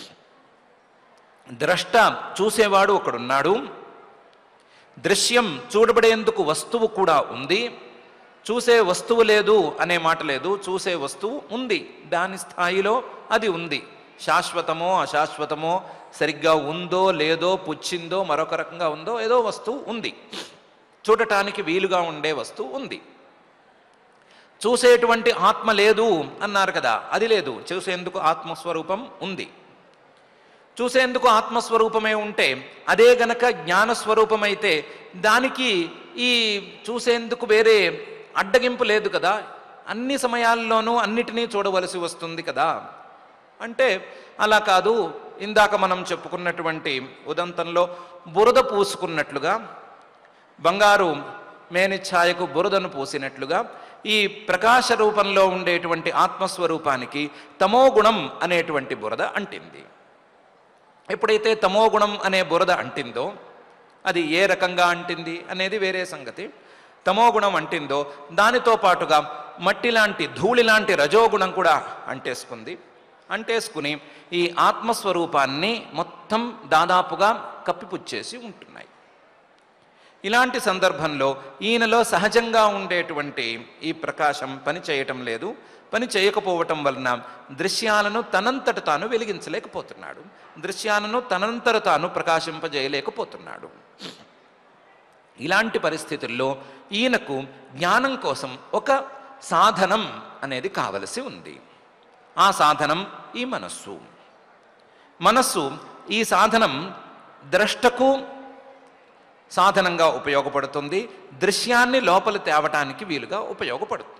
[SPEAKER 1] ద్రష్ట చూసేవాడు ఒకడున్నాడు, దృశ్యం చూడబడేందుకు వస్తువు కూడా ఉంది. చూసే వస్తువు లేదు అనే మాట లేదు, చూసే వస్తువు ఉంది, దాని స్థాయిలో అది ఉంది. శాశ్వతమో అశాశ్వతమో, సరిగ్గా ఉందో లేదో, పుచ్చిందో మరొక రకంగా ఉందో, ఏదో వస్తువు ఉంది, చూడటానికి వీలుగా ఉండే వస్తువు ఉంది. చూసేటువంటి ఆత్మ లేదు అన్నారు కదా, అది లేదు. చూసేందుకు ఆత్మస్వరూపం ఉంది. చూసేందుకు ఆత్మస్వరూపమే ఉంటే అదే గనక జ్ఞానస్వరూపమైతే దానికి ఈ చూసేందుకు వేరే అడ్డగింపు లేదు కదా. అన్ని సమయాల్లోనూ అన్నిటినీ చూడవలసి వస్తుంది కదా. అంటే అలా కాదు. ఇందాక మనం చెప్పుకున్నటువంటి ఉదంతంలో బురద పూసుకున్నట్లుగా, బంగారు మేనిఛాయకు బురదను పూసినట్లుగా ఈ ప్రకాశ రూపంలో ఉండేటువంటి ఆత్మస్వరూపానికి తమోగుణం అనేటువంటి బురద అంటింది. ఎప్పుడైతే తమోగుణం అనే బురద అంటిందో, అది ఏ రకంగా అంటింది అనేది వేరే సంగతి. తమోగుణం అంటిందో దానితో పాటుగా మట్టి లాంటి, ధూళి లాంటి రజోగుణం కూడా అంటేసుకుంది. అంటేసుకుని ఈ ఆత్మస్వరూపాన్ని మొత్తం దాదాపుగా కప్పిపుచ్చేసి ఉంటున్నాయి. ఇలాంటి సందర్భంలో ఈయనలో సహజంగా ఉండేటువంటి ఈ ప్రకాశం పని చేయటం లేదు. పని చేయకపోవటం వలన దృశ్యాలను తనంతట తాను వెలిగించలేకపోతున్నాడు, దృశ్యాలను తనంతట తాను ప్రకాశింపజేయలేకపోతున్నాడు. ఇలాంటి పరిస్థితుల్లో ఈయనకు జ్ఞానం కోసం ఒక సాధనం అనేది కావలసి ఉంది. ఆ సాధనం ఈ మనస్సు. మనస్సు ఈ సాధనం ద్రష్టకు సాధనంగా ఉపయోగపడుతుంది, దృశ్యాన్ని లోపల తేవటానికి వీలుగా ఉపయోగపడుతుంది.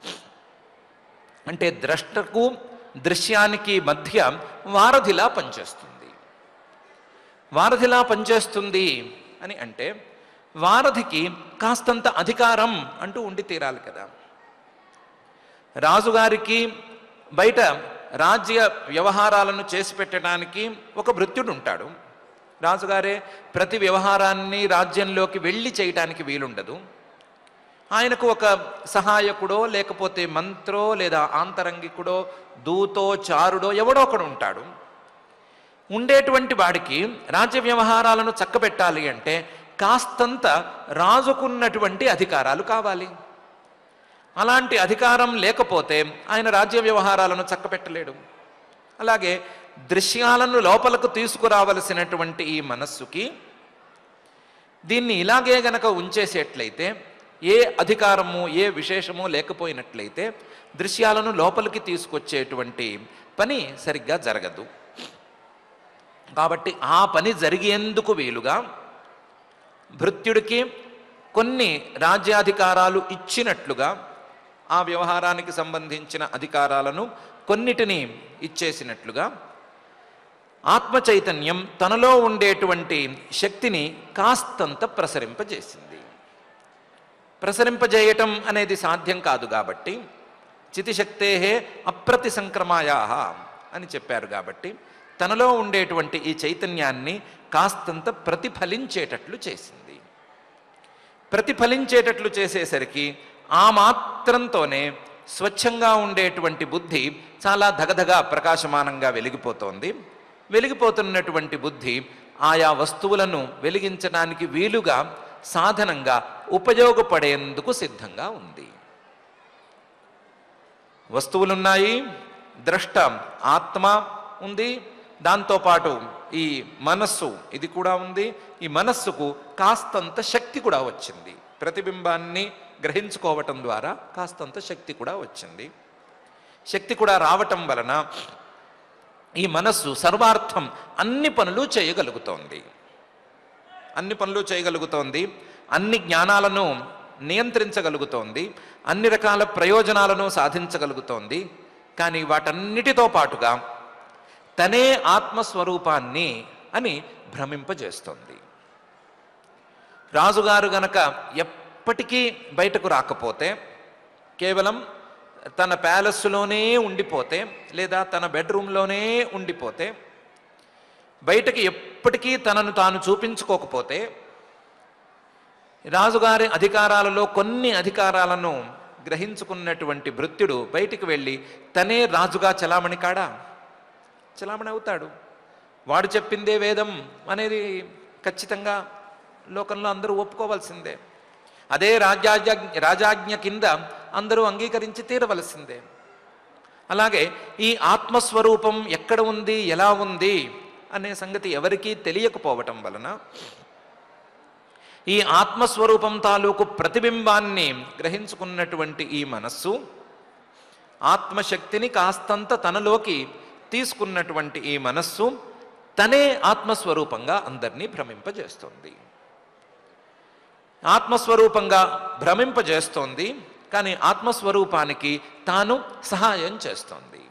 [SPEAKER 1] అంటే ద్రష్టకు దృశ్యానికి మధ్య వారధిలా పనిచేస్తుంది. వారధిలా పనిచేస్తుంది అని అంటే వారధికి కాస్తంత అధికారం అంటూ ఉండి తీరాలి కదా. రాజుగారికి బయట రాజ్య వ్యవహారాలను చేసి పెట్టడానికి ఒక భృత్యుడు ఉంటాడు. రాజుగారే ప్రతి వ్యవహారాన్ని రాజ్యంలోకి వెళ్ళి చేయటానికి వీలుండదు. ఆయనకు ఒక సహాయకుడో లేకపోతే మంత్రో లేదా ఆంతరంగికుడో దూతో చారుడో ఎవడో ఒకడు ఉంటాడు. ఉండేటువంటి వాడికి రాజ్య వ్యవహారాలను చక్కబెట్టాలి అంటే కాస్తంత రాజుకున్నటువంటి అధికారాలు కావాలి. అలాంటి అధికారం లేకపోతే ఆయన రాజ్య వ్యవహారాలను చక్కబెట్టలేడు. అలాగే దృశ్యాలను లోపలకు తీసుకురావలసినటువంటి ఈ మనస్సుకి దీన్ని ఇలాగే గనక ఉంచేసేట్లయితే, ఏ అధికారము ఏ విశేషము లేకపోయినట్లయితే దృశ్యాలను లోపలికి తీసుకొచ్చేటువంటి పని సరిగ్గా జరగదు. కాబట్టి ఆ పని జరిగేందుకు వీలుగా భృత్యుడికి కొన్ని రాజ్యాధికారాలు ఇచ్చినట్లుగా ఆ వ్యవహారానికి సంబంధించిన అధికారాలను కొన్నిటిని ఇచ్చేసినట్లుగా ఆత్మ చైతన్యం తనలో ఉండేటువంటి శక్తిని కాస్తంత ప్రసరింపజేసింది. ప్రసరింపజేయటం అనేది సాధ్యం కాదు కాబట్టి చితిశక్తే అప్రతి సంక్రమాయా అని చెప్పారు కాబట్టి తనలో ఉండేటువంటి ఈ చైతన్యాన్ని కాస్తంత ప్రతిఫలించేటట్లు చేసింది. ప్రతిఫలించేటట్లు చేసేసరికి ఆ మాత్రంతోనే స్వచ్ఛంగా ఉండేటువంటి బుద్ధి చాలా ధగధగా ప్రకాశమానంగా వెలిగిపోతోంది. వెలిగిపోతున్నటువంటి బుద్ధి ఆయా వస్తువులను వెలిగించడానికి వీలుగా సాధనంగా ఉపయోగపడేందుకు సిద్ధంగా ఉంది. వస్తువులున్నాయి, ద్రష్ట ఆత్మ ఉంది, దాంతోపాటు ఈ మనస్సు ఇది కూడా ఉంది. ఈ మనస్సుకు కాస్తంత శక్తి కూడా వచ్చింది. ప్రతిబింబాన్ని గ్రహించుకోవటం ద్వారా కాస్తంత శక్తి కూడా వచ్చింది. శక్తి కూడా రావటం వలన ఈ మనస్సు సర్వార్థం అన్ని పనులు చేయగలుగుతోంది. అన్ని పనులు చేయగలుగుతోంది, అన్ని జ్ఞానాలను నియంత్రించగలుగుతోంది, అన్ని రకాల ప్రయోజనాలను సాధించగలుగుతోంది. కానీ వాటన్నిటితో పాటుగా తనే ఆత్మస్వరూపాన్ని అని భ్రమింపజేస్తోంది. రాజుగారు గనక ఎప్పటికీ బయటకు రాకపోతే, కేవలం తన ప్యాలెస్లోనే ఉండిపోతే లేదా తన బెడ్రూమ్లోనే ఉండిపోతే, బయటకి ఎప్పటికీ తనను తాను చూపించుకోకపోతే, రాజుగారి అధికారాలలో కొన్ని అధికారాలను గ్రహించుకున్నటువంటి భృత్యుడు బయటికి వెళ్ళి తనే రాజుగా చలామణి కాడా? చలామణి అవుతాడు. వాడు చెప్పిందే వేదం అనేది ఖచ్చితంగా లోకంలో అందరూ ఒప్పుకోవాల్సిందే. అదే రాజ్యాజ్ఞ రాజాజ్ఞ కింద అందరూ అంగీకరించి తీరవలసిందే. అలాగే ఈ ఆత్మస్వరూపం ఎక్కడ ఉంది, ఎలా ఉంది అనే సంగతి ఎవరికీ తెలియకపోవటం వలన ఈ ఆత్మస్వరూపం తాలూకు ప్రతిబింబాన్ని గ్రహించుకున్నటువంటి ఈ మనస్సు ఆత్మశక్తిని కాస్తంత తనలోకి తీసుకున్నటువంటి ఈ మనస్సు తనే ఆత్మస్వరూపంగా అందరినీ భ్రమింపజేస్తుంది. ఆత్మస్వరూపంగా భ్రమింపజేస్తోంది, కానీ ఆత్మస్వరూపానికి తాను సహాయం చేస్తోంది.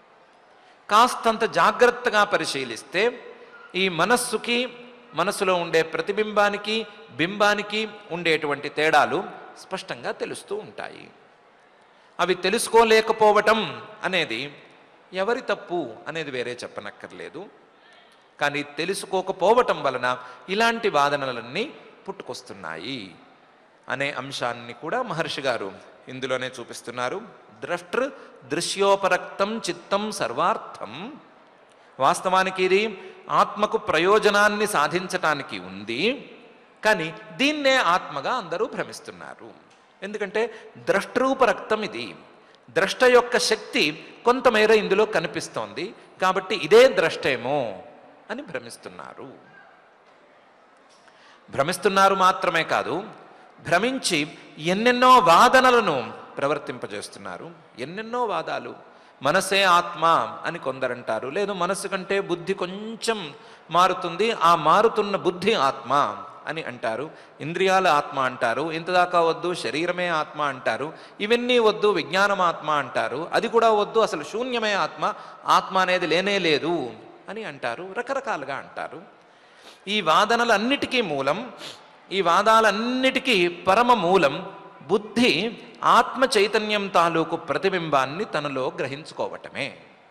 [SPEAKER 1] కాస్తంత జాగ్రత్తగా పరిశీలిస్తే ఈ మనస్సుకి మనసులో ఉండే ప్రతిబింబానికి బింబానికి ఉండేటువంటి తేడాలు స్పష్టంగా తెలుస్తూ ఉంటాయి. అవి తెలుసుకోలేకపోవటం అనేది ఎవరి తప్పు అనేది వేరే చెప్పనక్కర్లేదు. కానీ తెలుసుకోకపోవటం వలన ఇలాంటి వాదనలన్నీ పుట్టుకొస్తున్నాయి అనే అంశాన్ని కూడా మహర్షి గారు ఇందులోనే చూపిస్తున్నారు. ద్రష్టృ దృశ్యోపరక్తం చిత్తం సర్వార్థం. వాస్తవానికి ఇది ఆత్మకు ప్రయోజనాన్ని సాధించటానికి ఉంది, కానీ దీన్నే ఆత్మగా అందరూ భ్రమిస్తున్నారు. ఎందుకంటే ద్రష్టరూపరక్తం ఇది. ద్రష్ట యొక్క శక్తి కొంతమేర ఇందులో కనిపిస్తోంది కాబట్టి ఇదే ద్రష్టేమో అని భ్రమిస్తున్నారు. భ్రమిస్తున్నారు మాత్రమే కాదు, భ్రమించి ఎన్నెన్నో వాదనలను ప్రవర్తింపజేస్తున్నారు. ఎన్నెన్నో వాదాలు. మనసే ఆత్మ అని కొందరంటారు. లేదు, మనసు కంటే బుద్ధి కొంచెం మారుతుంది, ఆ మారుతున్న బుద్ధి ఆత్మ అని అంటారు. ఇంద్రియాల ఆత్మ అంటారు. ఇంతదాకా వద్దు, శరీరమే ఆత్మ అంటారు. ఇవన్నీ వద్దు, విజ్ఞానం ఆత్మ అంటారు. అది కూడా వద్దు, అసలు శూన్యమే ఆత్మ, ఆత్మ అనేది లేనే లేదు అని అంటారు. రకరకాలుగా అంటారు. ఈ వాదనలన్నిటికీ మూలం, ఈ వాదాలన్నిటికీ పరమ మూలం బుద్ధి ఆత్మ చైతన్యం తాలూకు ప్రతిబింబాన్ని తనలో గ్రహించుకోవటమే.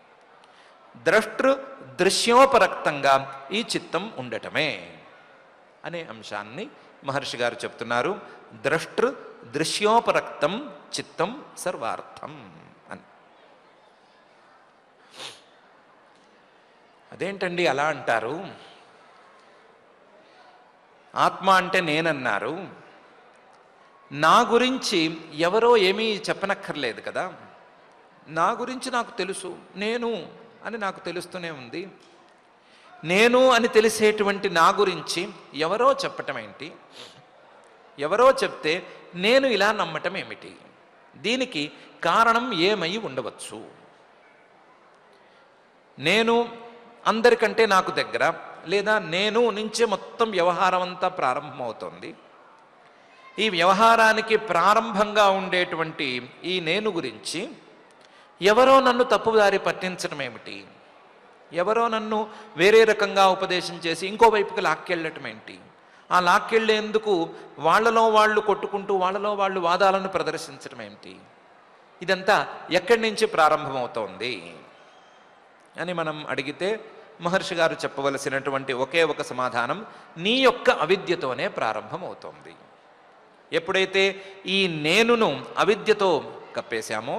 [SPEAKER 1] ద్రష్టృ దృశ్యోపరక్తంగా ఈ చిత్తం ఉండటమే అనే అంశాన్ని మహర్షి గారు చెప్తున్నారు. ద్రష్టృ దృశ్యోపరక్తం చిత్తం సర్వార్థం అని. అదేంటండి అలా అంటారు? ఆత్మ అంటే నేనన్నారు. నా గురించి ఎవరో ఏమీ చెప్పనక్కర్లేదు కదా. నా గురించి నాకు తెలుసు, నేను అని నాకు తెలుస్తూనే ఉంది. నేను అని తెలిసేటువంటి నా గురించి ఎవరో చెప్పటం ఏంటి? ఎవరో చెప్తే నేను ఇలా నమ్మటం ఏమిటి? దీనికి కారణం ఏమై ఉండవచ్చు? నేను అందరికంటే నాకు దగ్గర, లేదా నేను నుంచే మొత్తం వ్యవహారం అంతా ప్రారంభమవుతోంది. ఈ వ్యవహారానికి ప్రారంభంగా ఉండేటువంటి ఈ నేను గురించి ఎవరో నన్ను తప్పుదారి పట్టించడం ఏమిటి? ఎవరో నన్ను వేరే రకంగా ఉపదేశం చేసి ఇంకోవైపుకి లాక్కెళ్ళటం ఏంటి? ఆ లాక్కెళ్ళేందుకు వాళ్ళలో వాళ్ళు కొట్టుకుంటూ వాళ్ళలో వాళ్ళు వాదాలను ప్రదర్శించడం ఏమిటి? ఇదంతా ఎక్కడి నుంచి ప్రారంభమవుతోంది అని మనం అడిగితే మహర్షి గారు చెప్పవలసినటువంటి ఒకే ఒక సమాధానం, నీ యొక్క అవిద్యతోనే ప్రారంభమవుతోంది. ఎప్పుడైతే ఈ నేనును అవిద్యతో కప్పేశామో,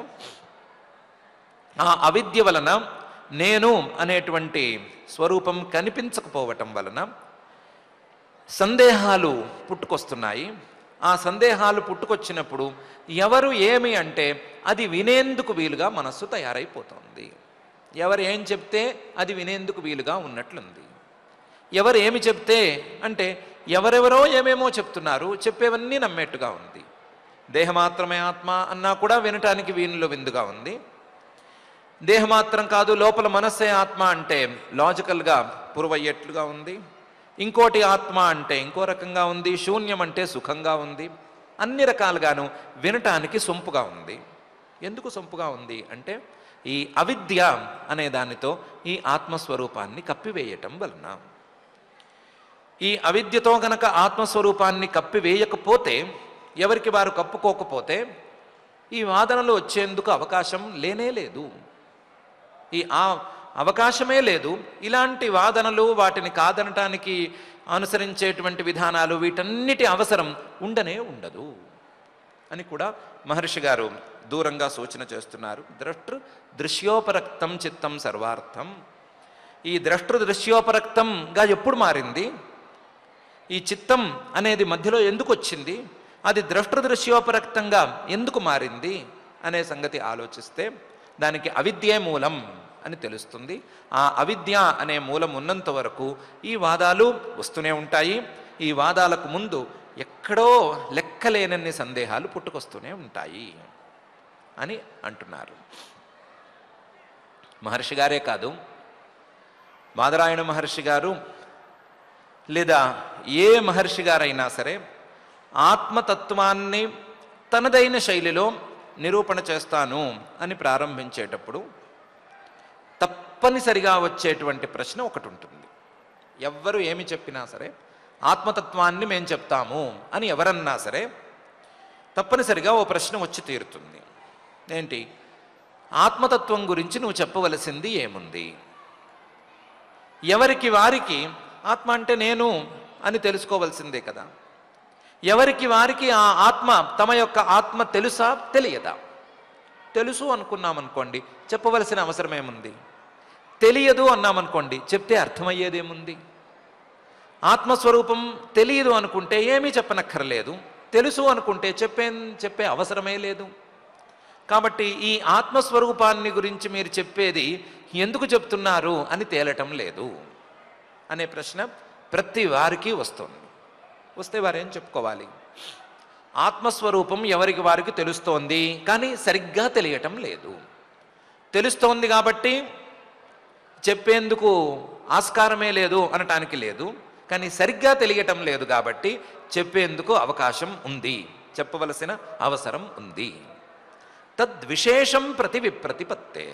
[SPEAKER 1] ఆ అవిద్య వలన నేను అనేటువంటి స్వరూపం కనిపించకపోవటం వలన సందేహాలు పుట్టుకొస్తున్నాయి. ఆ సందేహాలు పుట్టుకొచ్చినప్పుడు ఎవరు ఏమి అంటే అది వినేందుకు వీలుగా మనస్సు తయారైపోతుంది. ఎవరు ఏం చెప్తే అది వినేందుకు వీలుగా ఉన్నట్లుంది. ఎవరు ఏమి చెప్తే అంటే ఎవరెవరో ఏమేమో చెప్తున్నారు, చెప్పేవన్నీ నమ్మేట్టుగా ఉంది. దేహమాత్రమే ఆత్మ అన్నా కూడా వినటానికి వీణులో విందుగా ఉంది. దేహమాత్రం కాదు, లోపల మనస్సే ఆత్మ అంటే లాజికల్గా పురువయ్యేట్లుగా ఉంది. ఇంకోటి ఆత్మ అంటే ఇంకో రకంగా ఉంది. శూన్యం అంటే సుఖంగా ఉంది. అన్ని రకాలుగాను వినటానికి సొంపుగా ఉంది. ఎందుకు సొంపుగా ఉంది అంటే ఈ అవిద్య అనే దానితో ఈ ఆత్మస్వరూపాన్ని కప్పివేయటం వలన. ఈ అవిద్యతో గనక ఆత్మస్వరూపాన్ని కప్పివేయకపోతే, ఎవరికి వారు కప్పుకోకపోతే ఈ వాదనలు వచ్చేందుకు అవకాశం లేనే లేదు. ఈ ఆ అవకాశమే లేదు. ఇలాంటి వాదనలు, వాటిని కాదనటానికి అనుసరించేటువంటి విధానాలు, వీటన్నిటి అవసరం ఉండనే ఉండదు అని కూడా మహర్షి గారు దూరంగా సూచన చేస్తున్నారు. ద్రష్టృ దృశ్యోపరక్తం చిత్తం సర్వార్థం. ఈ ద్రష్టృ దృశ్యోపరక్తంగా ఎప్పుడు మారింది? ఈ చిత్తం అనేది మధ్యలో ఎందుకు వచ్చింది? అది ద్రష్టృ దృశ్యోపరక్తంగా ఎందుకు మారింది అనే సంగతి ఆలోచిస్తే దానికి అవిద్యే మూలం అని తెలుస్తుంది. ఆ అవిద్య అనే మూలం ఉన్నంత వరకు ఈ వాదాలు వస్తూనే ఉంటాయి. ఈ వాదాలకు ముందు ఎక్కడో లెక్కలేనన్ని సందేహాలు పుట్టుకొస్తూనే ఉంటాయి అని అంటున్నారు. మహర్షి గారే కాదు, బాదరాయణ మహర్షి గారు లేదా ఏ మహర్షి గారైనా సరే ఆత్మతత్వాన్ని తనదైన శైలిలో నిరూపణ చేస్తాను అని ప్రారంభించేటప్పుడు తప్పనిసరిగా వచ్చేటువంటి ప్రశ్న ఒకటి ఉంటుంది. ఎవ్వరు ఏమి చెప్పినా సరే ఆత్మతత్వాన్ని మేము చెప్తాము అని ఎవరన్నా సరే తప్పనిసరిగా ఓ ప్రశ్న వచ్చి తీరుతుంది. ఏంటి? ఆత్మతత్వం గురించి నువ్వు చెప్పవలసింది ఏముంది? ఎవరికి వారికి ఆత్మ అంటే నేను అని తెలుసుకోవలసిందే కదా. ఎవరికి వారికి ఆ ఆత్మ, తమ యొక్క ఆత్మ తెలుసా తెలియదా? తెలుసు అనుకున్నామనుకోండి, చెప్పవలసిన అవసరం ఏముంది? తెలియదు అన్నామనుకోండి, చెప్తే అర్థమయ్యేదేముంది? ఆత్మస్వరూపం తెలియదు అనుకుంటే ఏమీ చెప్పనక్కర్లేదు. తెలుసు అనుకుంటే చెప్పే చెప్పే అవసరమే లేదు. కాబట్టి ఈ ఆత్మస్వరూపాన్ని గురించి మీరు చెప్పేది ఎందుకు చెప్తున్నారు అని తేలటం లేదు అనే ప్రశ్న ప్రతి వారికి వస్తుంది. వస్తే వారేం చెప్పుకోవాలి? ఆత్మస్వరూపం ఎవరికి వారికి తెలుస్తోంది, కానీ సరిగ్గా తెలియటం లేదు. తెలుస్తోంది కాబట్టి చెప్పేందుకు ఆస్కారమే లేదు అనటానికి లేదు, కానీ సరిగ్గా తెలియటం లేదు కాబట్టి చెప్పేందుకు అవకాశం ఉంది, చెప్పవలసిన అవసరం ఉంది. తద్విశేషం ప్రతి విప్రతిపత్తే.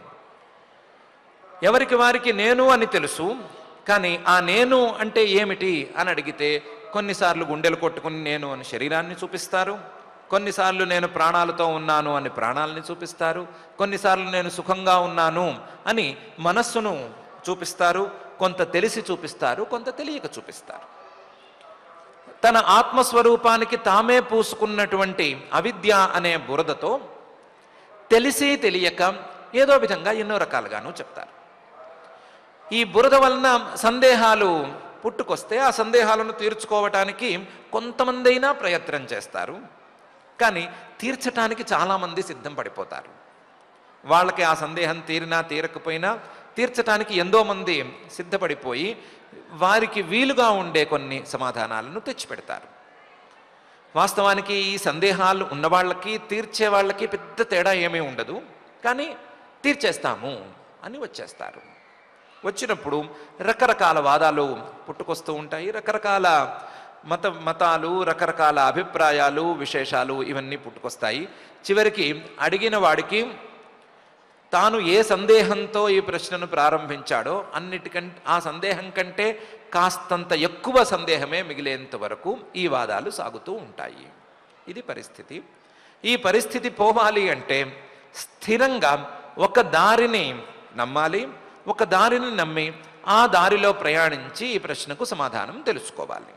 [SPEAKER 1] ఎవరికి వారికి నేను అని తెలుసు, కానీ ఆ నేను అంటే ఏమిటి అని అడిగితే కొన్నిసార్లు గుండెలు కొట్టుకుని నేను అని శరీరాన్ని చూపిస్తారు, కొన్నిసార్లు నేను ప్రాణాలతో ఉన్నాను అని ప్రాణాలని చూపిస్తారు, కొన్నిసార్లు నేను సుఖంగా ఉన్నాను అని మనస్సును చూపిస్తారు, కొంత తెలిసి చూపిస్తారు, కొంత తెలియక చూపిస్తారు. తన ఆత్మస్వరూపానికి తామే పూసుకున్నటువంటి అవిద్య అనే బురదతో తెలిసి తెలియక ఏదో విధంగా ఎన్నో రకాలుగాను చెప్తారు. ఈ బురద వలన సందేహాలు పుట్టుకొస్తే ఆ సందేహాలను తీర్చుకోవటానికి కొంతమంది అయినా ప్రయత్నం చేస్తారు, కానీ తీర్చటానికి చాలామంది సిద్ధం పడిపోతారు. వాళ్ళకి ఆ సందేహం తీరినా తీరకపోయినా తీర్చటానికి ఎంతో మంది సిద్ధపడిపోయి వారికి వీలుగా ఉండే కొన్ని సమాధానాలను తెచ్చిపెడతారు. వాస్తవానికి ఈ సందేహాలు ఉన్నవాళ్ళకి తీర్చే వాళ్ళకి పెద్ద తేడా ఏమీ ఉండదు, కానీ తీర్చేస్తాము అని వచ్చేస్తారు. వచ్చినప్పుడు రకరకాల వాదాలు పుట్టుకొస్తూ ఉంటాయి, రకరకాల మత మతాలు రకరకాల అభిప్రాయాలు విశేషాలు ఇవన్నీ పుట్టుకొస్తాయి. చివరికి అడిగిన వాడికి తాను ఏ సందేహంతో ఈ ప్రశ్నను ప్రారంభించాడో అన్నిటికంటే ఆ సందేహం కంటే కాస్తంత ఎక్కువ సందేహమే మిగిలేంత వరకు ఈ వాదాలు సాగుతూ ఉంటాయి. ఇది పరిస్థితి. ఈ పరిస్థితి పోవాలి అంటే స్థిరంగా ఒక దారిని నమ్మాలి, ఒక దారిని నమ్మి ఆ దారిలో ప్రయాణించి ఈ ప్రశ్నకు సమాధానం తెలుసుకోవాలి.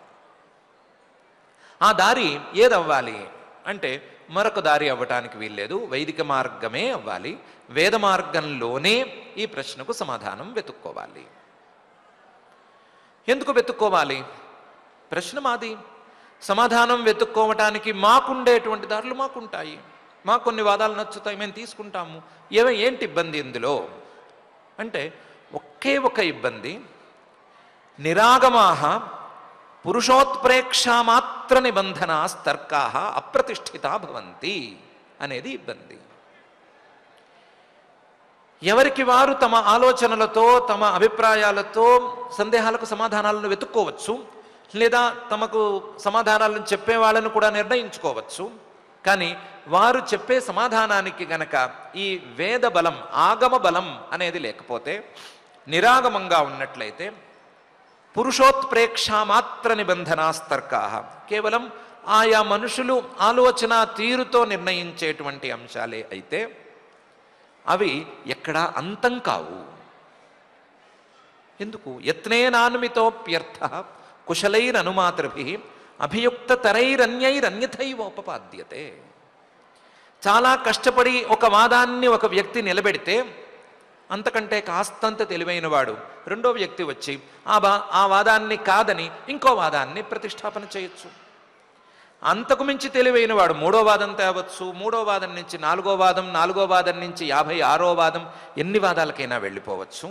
[SPEAKER 1] ఆ దారి ఏదవ్వాలి అంటే మరొక దారి అవ్వటానికి వీల్లేదు, వైదిక మార్గమే అవ్వాలి. వేద మార్గంలోనే ఈ ప్రశ్నకు సమాధానం వెతుక్కోవాలి. ఎందుకు వెతుక్కోవాలి? ప్రశ్న మాది, సమాధానం వెతుక్కోవటానికి మాకుండేటువంటి దారులు మాకుంటాయి. మాకు కొన్ని వాదాలు నచ్చుతాయి, మేము తీసుకుంటాము. ఏమో ఏంటి ఇబ్బంది ఇందులో అంటే ఒకే ఒక ఇబ్బంది, నిరాగమాహ పురుషోత్ప్రేక్షా మాత్ర నిబంధనాస్తర్కా అప్రతిష్ఠితా భవంతి అనేది ఇబ్బంది. ఎవరికి వారు తమ ఆలోచనలతో తమ అభిప్రాయాలతో సందేహాలకు సమాధానాలను వెతుక్కోవచ్చు, లేదా తమకు సమాధానాలను చెప్పే వాళ్ళను కూడా నిర్ణయించుకోవచ్చు. కానీ వారు చెప్పే సమాధానానికి గనక ఈ వేద బలం, ఆగమ బలం అనేది లేకపోతే, నిరాగమంగా ఉన్నట్లయితే, పురుషోత్ప్రేక్షా మాత్ర నిబంధనాస్తర్కా కేవలం ఆయా మనుషులు ఆలోచన తీరుతో నిర్ణయించేటువంటి అంశాలే అయితే అవి ఎక్కడా అంతం కావు. ఎందుకు? యత్నేనాన్మితోప్యర్థ కుశలైరనుమాతృభి అభియుక్త తరైరన్యైరన్యథైవోపపాద్యతే. చాలా కష్టపడి ఒక వాదాన్ని ఒక వ్యక్తి నిలబెడితే అంతకంటే కాస్తంత తెలివైన వాడు రెండో వ్యక్తి వచ్చి ఆ బా ఆ వాదాన్ని కాదని ఇంకో వాదాన్ని ప్రతిష్టాపన చేయొచ్చు. అంతకు మించి తెలివైన వాడు మూడో వాదం తేవచ్చు, మూడో వాదం నుంచి నాలుగో వాదం, నాలుగో వాదం నుంచి యాభై ఆరో వాదం, ఎన్ని వాదాలకైనా వెళ్ళిపోవచ్చు.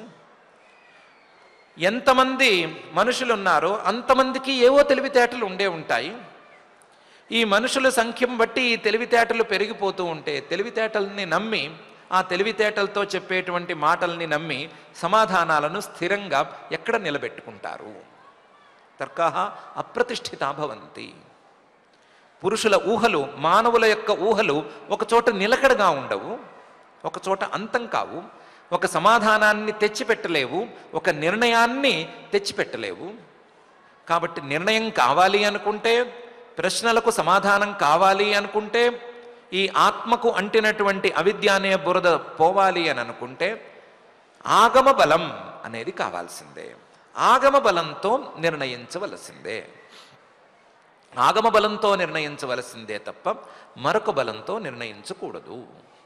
[SPEAKER 1] ఎంతమంది మనుషులు ఉన్నారో అంతమందికి ఏవో తెలివితేటలు ఉండే ఉంటాయి. ఈ మనుషుల సంఖ్యం బట్టి ఈ తెలివితేటలు పెరిగిపోతూ ఉంటే తెలివితేటల్ని నమ్మి, ఆ తెలివితేటలతో చెప్పేటువంటి మాటల్ని నమ్మి సమాధానాలను స్థిరంగా ఎక్కడ నిలబెట్టుకుంటారు? తర్కాహ అప్రతిష్ఠితా భవంతి. పురుషుల ఊహలు, మానవుల యొక్క ఊహలు ఒకచోట నిలకడగా ఉండవు, ఒకచోట అంతం కావు. ఒక సమాధానాన్ని తెచ్చిపెట్టలేవు, ఒక నిర్ణయాన్ని తెచ్చిపెట్టలేవు. కాబట్టి నిర్ణయం కావాలి అనుకుంటే, ప్రశ్నలకు సమాధానం కావాలి అనుకుంటే, ఈ ఆత్మకు అంటినటువంటి అవిద్య అనే బురద పోవాలి అని అనుకుంటే ఆగమ బలం అనేది కావాల్సిందే. ఆగమ బలంతో నిర్ణయించవలసిందే. ఆగమ బలంతో నిర్ణయించవలసిందే తప్ప మరొక బలంతో నిర్ణయించకూడదు.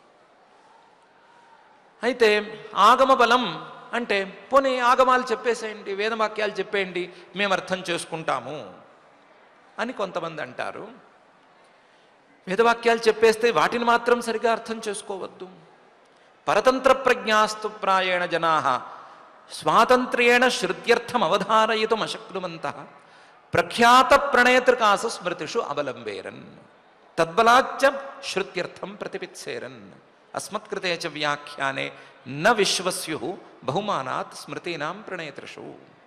[SPEAKER 1] అయితే ఆగమ బలం అంటే పోనీ ఆగమాలు చెప్పేసేయండి, వేదవాక్యాలు చెప్పేయండి, మేము అర్థం చేసుకుంటాము అని కొంతమంది అంటారు. వేదవాక్యాలు చెప్పేస్తే వాటిని మాత్రం సరిగా అర్థం చేసుకోవద్దు. పరతంత్ర ప్రజ్ఞాస్తు ప్రాయేణ జనా స్వాతంత్ర్యేణ శృత్యర్థం అవధారయితుం అశక్నువంతః ప్రఖ్యాత ప్రణేతృకాసు స్మృతిషు అవలంబేరన్ తద్బలాచ్చ శృత్యర్థం ప్రతిపిత్సేరన్ అస్మత్కృతే చ వ్యాఖ్యానే న విశ్వస్యు బహుమానాత్ స్మృతీనాం ప్రణేతృషు.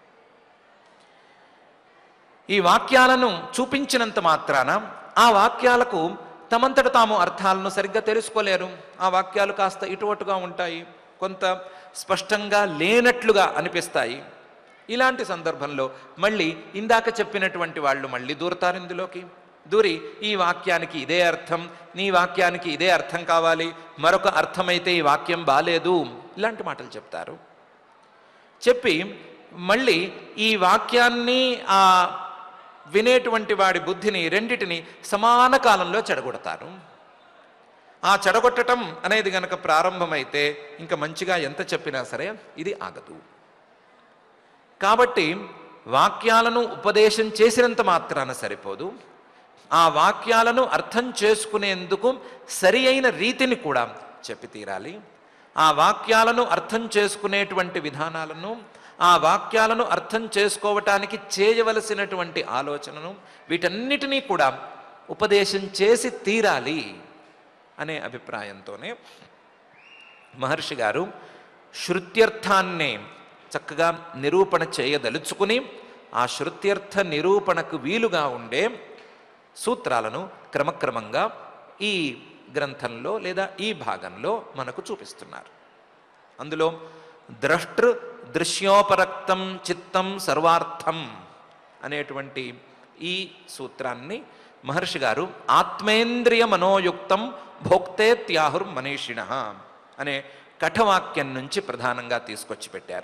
[SPEAKER 1] ఈ వాక్యాలను చూపించినంత మాత్రాన ఆ వాక్యాలకు తమంతట తాము అర్థాలను సరిగ్గా తెలుసుకోలేరు. ఆ వాక్యాలు కాస్త ఇటువటుగా ఉంటాయి, కొంత స్పష్టంగా లేనట్లుగా అనిపిస్తాయి. ఇలాంటి సందర్భంలో మళ్ళీ ఇందాక చెప్పినటువంటి వాళ్ళు మళ్ళీ దూరతారు ఇందులోకి. దూరి ఈ వాక్యానికి ఇదే అర్థం, నీ వాక్యానికి ఇదే అర్థం కావాలి, మరొక అర్థమైతే ఈ వాక్యం బాలేదు, ఇలాంటి మాటలు చెప్తారు. చెప్పి మళ్ళీ ఈ వాక్యాన్ని ఆ వినేటువంటి వాడి బుద్ధిని రెండిటిని సమాన కాలంలో చెడగొడతారు. ఆ చెడగొట్టడం అనేది గనక ప్రారంభమైతే ఇంకా మంచిగా ఎంత చెప్పినా సరే ఇది ఆగదు. కాబట్టి వాక్యాలను ఉపదేశం చేసినంత మాత్రాన సరిపోదు, ఆ వాక్యాలను అర్థం చేసుకునేందుకు సరి అయిన రీతిని కూడా చెప్పి తీరాలి. ఆ వాక్యాలను అర్థం చేసుకునేటువంటి విధానాలను, ఆ వాక్యాలను అర్థం చేసుకోవటానికి చేయవలసినటువంటి ఆలోచనను, వీటన్నిటినీ కూడా ఉపదేశం చేసి తీరాలి అనే అభిప్రాయంతోనే మహర్షి గారు శృత్యర్థాన్ని చక్కగా నిరూపణ చేయదలుచుకుని ఆ శృత్యర్థ నిరూపణకు వీలుగా ఉండే సూత్రాలను క్రమక్రమంగా ఈ గ్రంథంలో లేదా ఈ భాగంలో మనకు చూపిస్తున్నారు. అందులో ద్రష్టృ దృశ్యోపరక్తం చిత్తం సర్వార్థం అనేటువంటి ఈ సూత్రాన్ని మహర్షి గారు ఆత్మేంద్రియ మనోయుక్తం భోక్తేత్యాహుర్ మనీషిణ అనే కఠవాక్యం నుంచి ప్రధానంగా తీసుకొచ్చి పెట్టారు.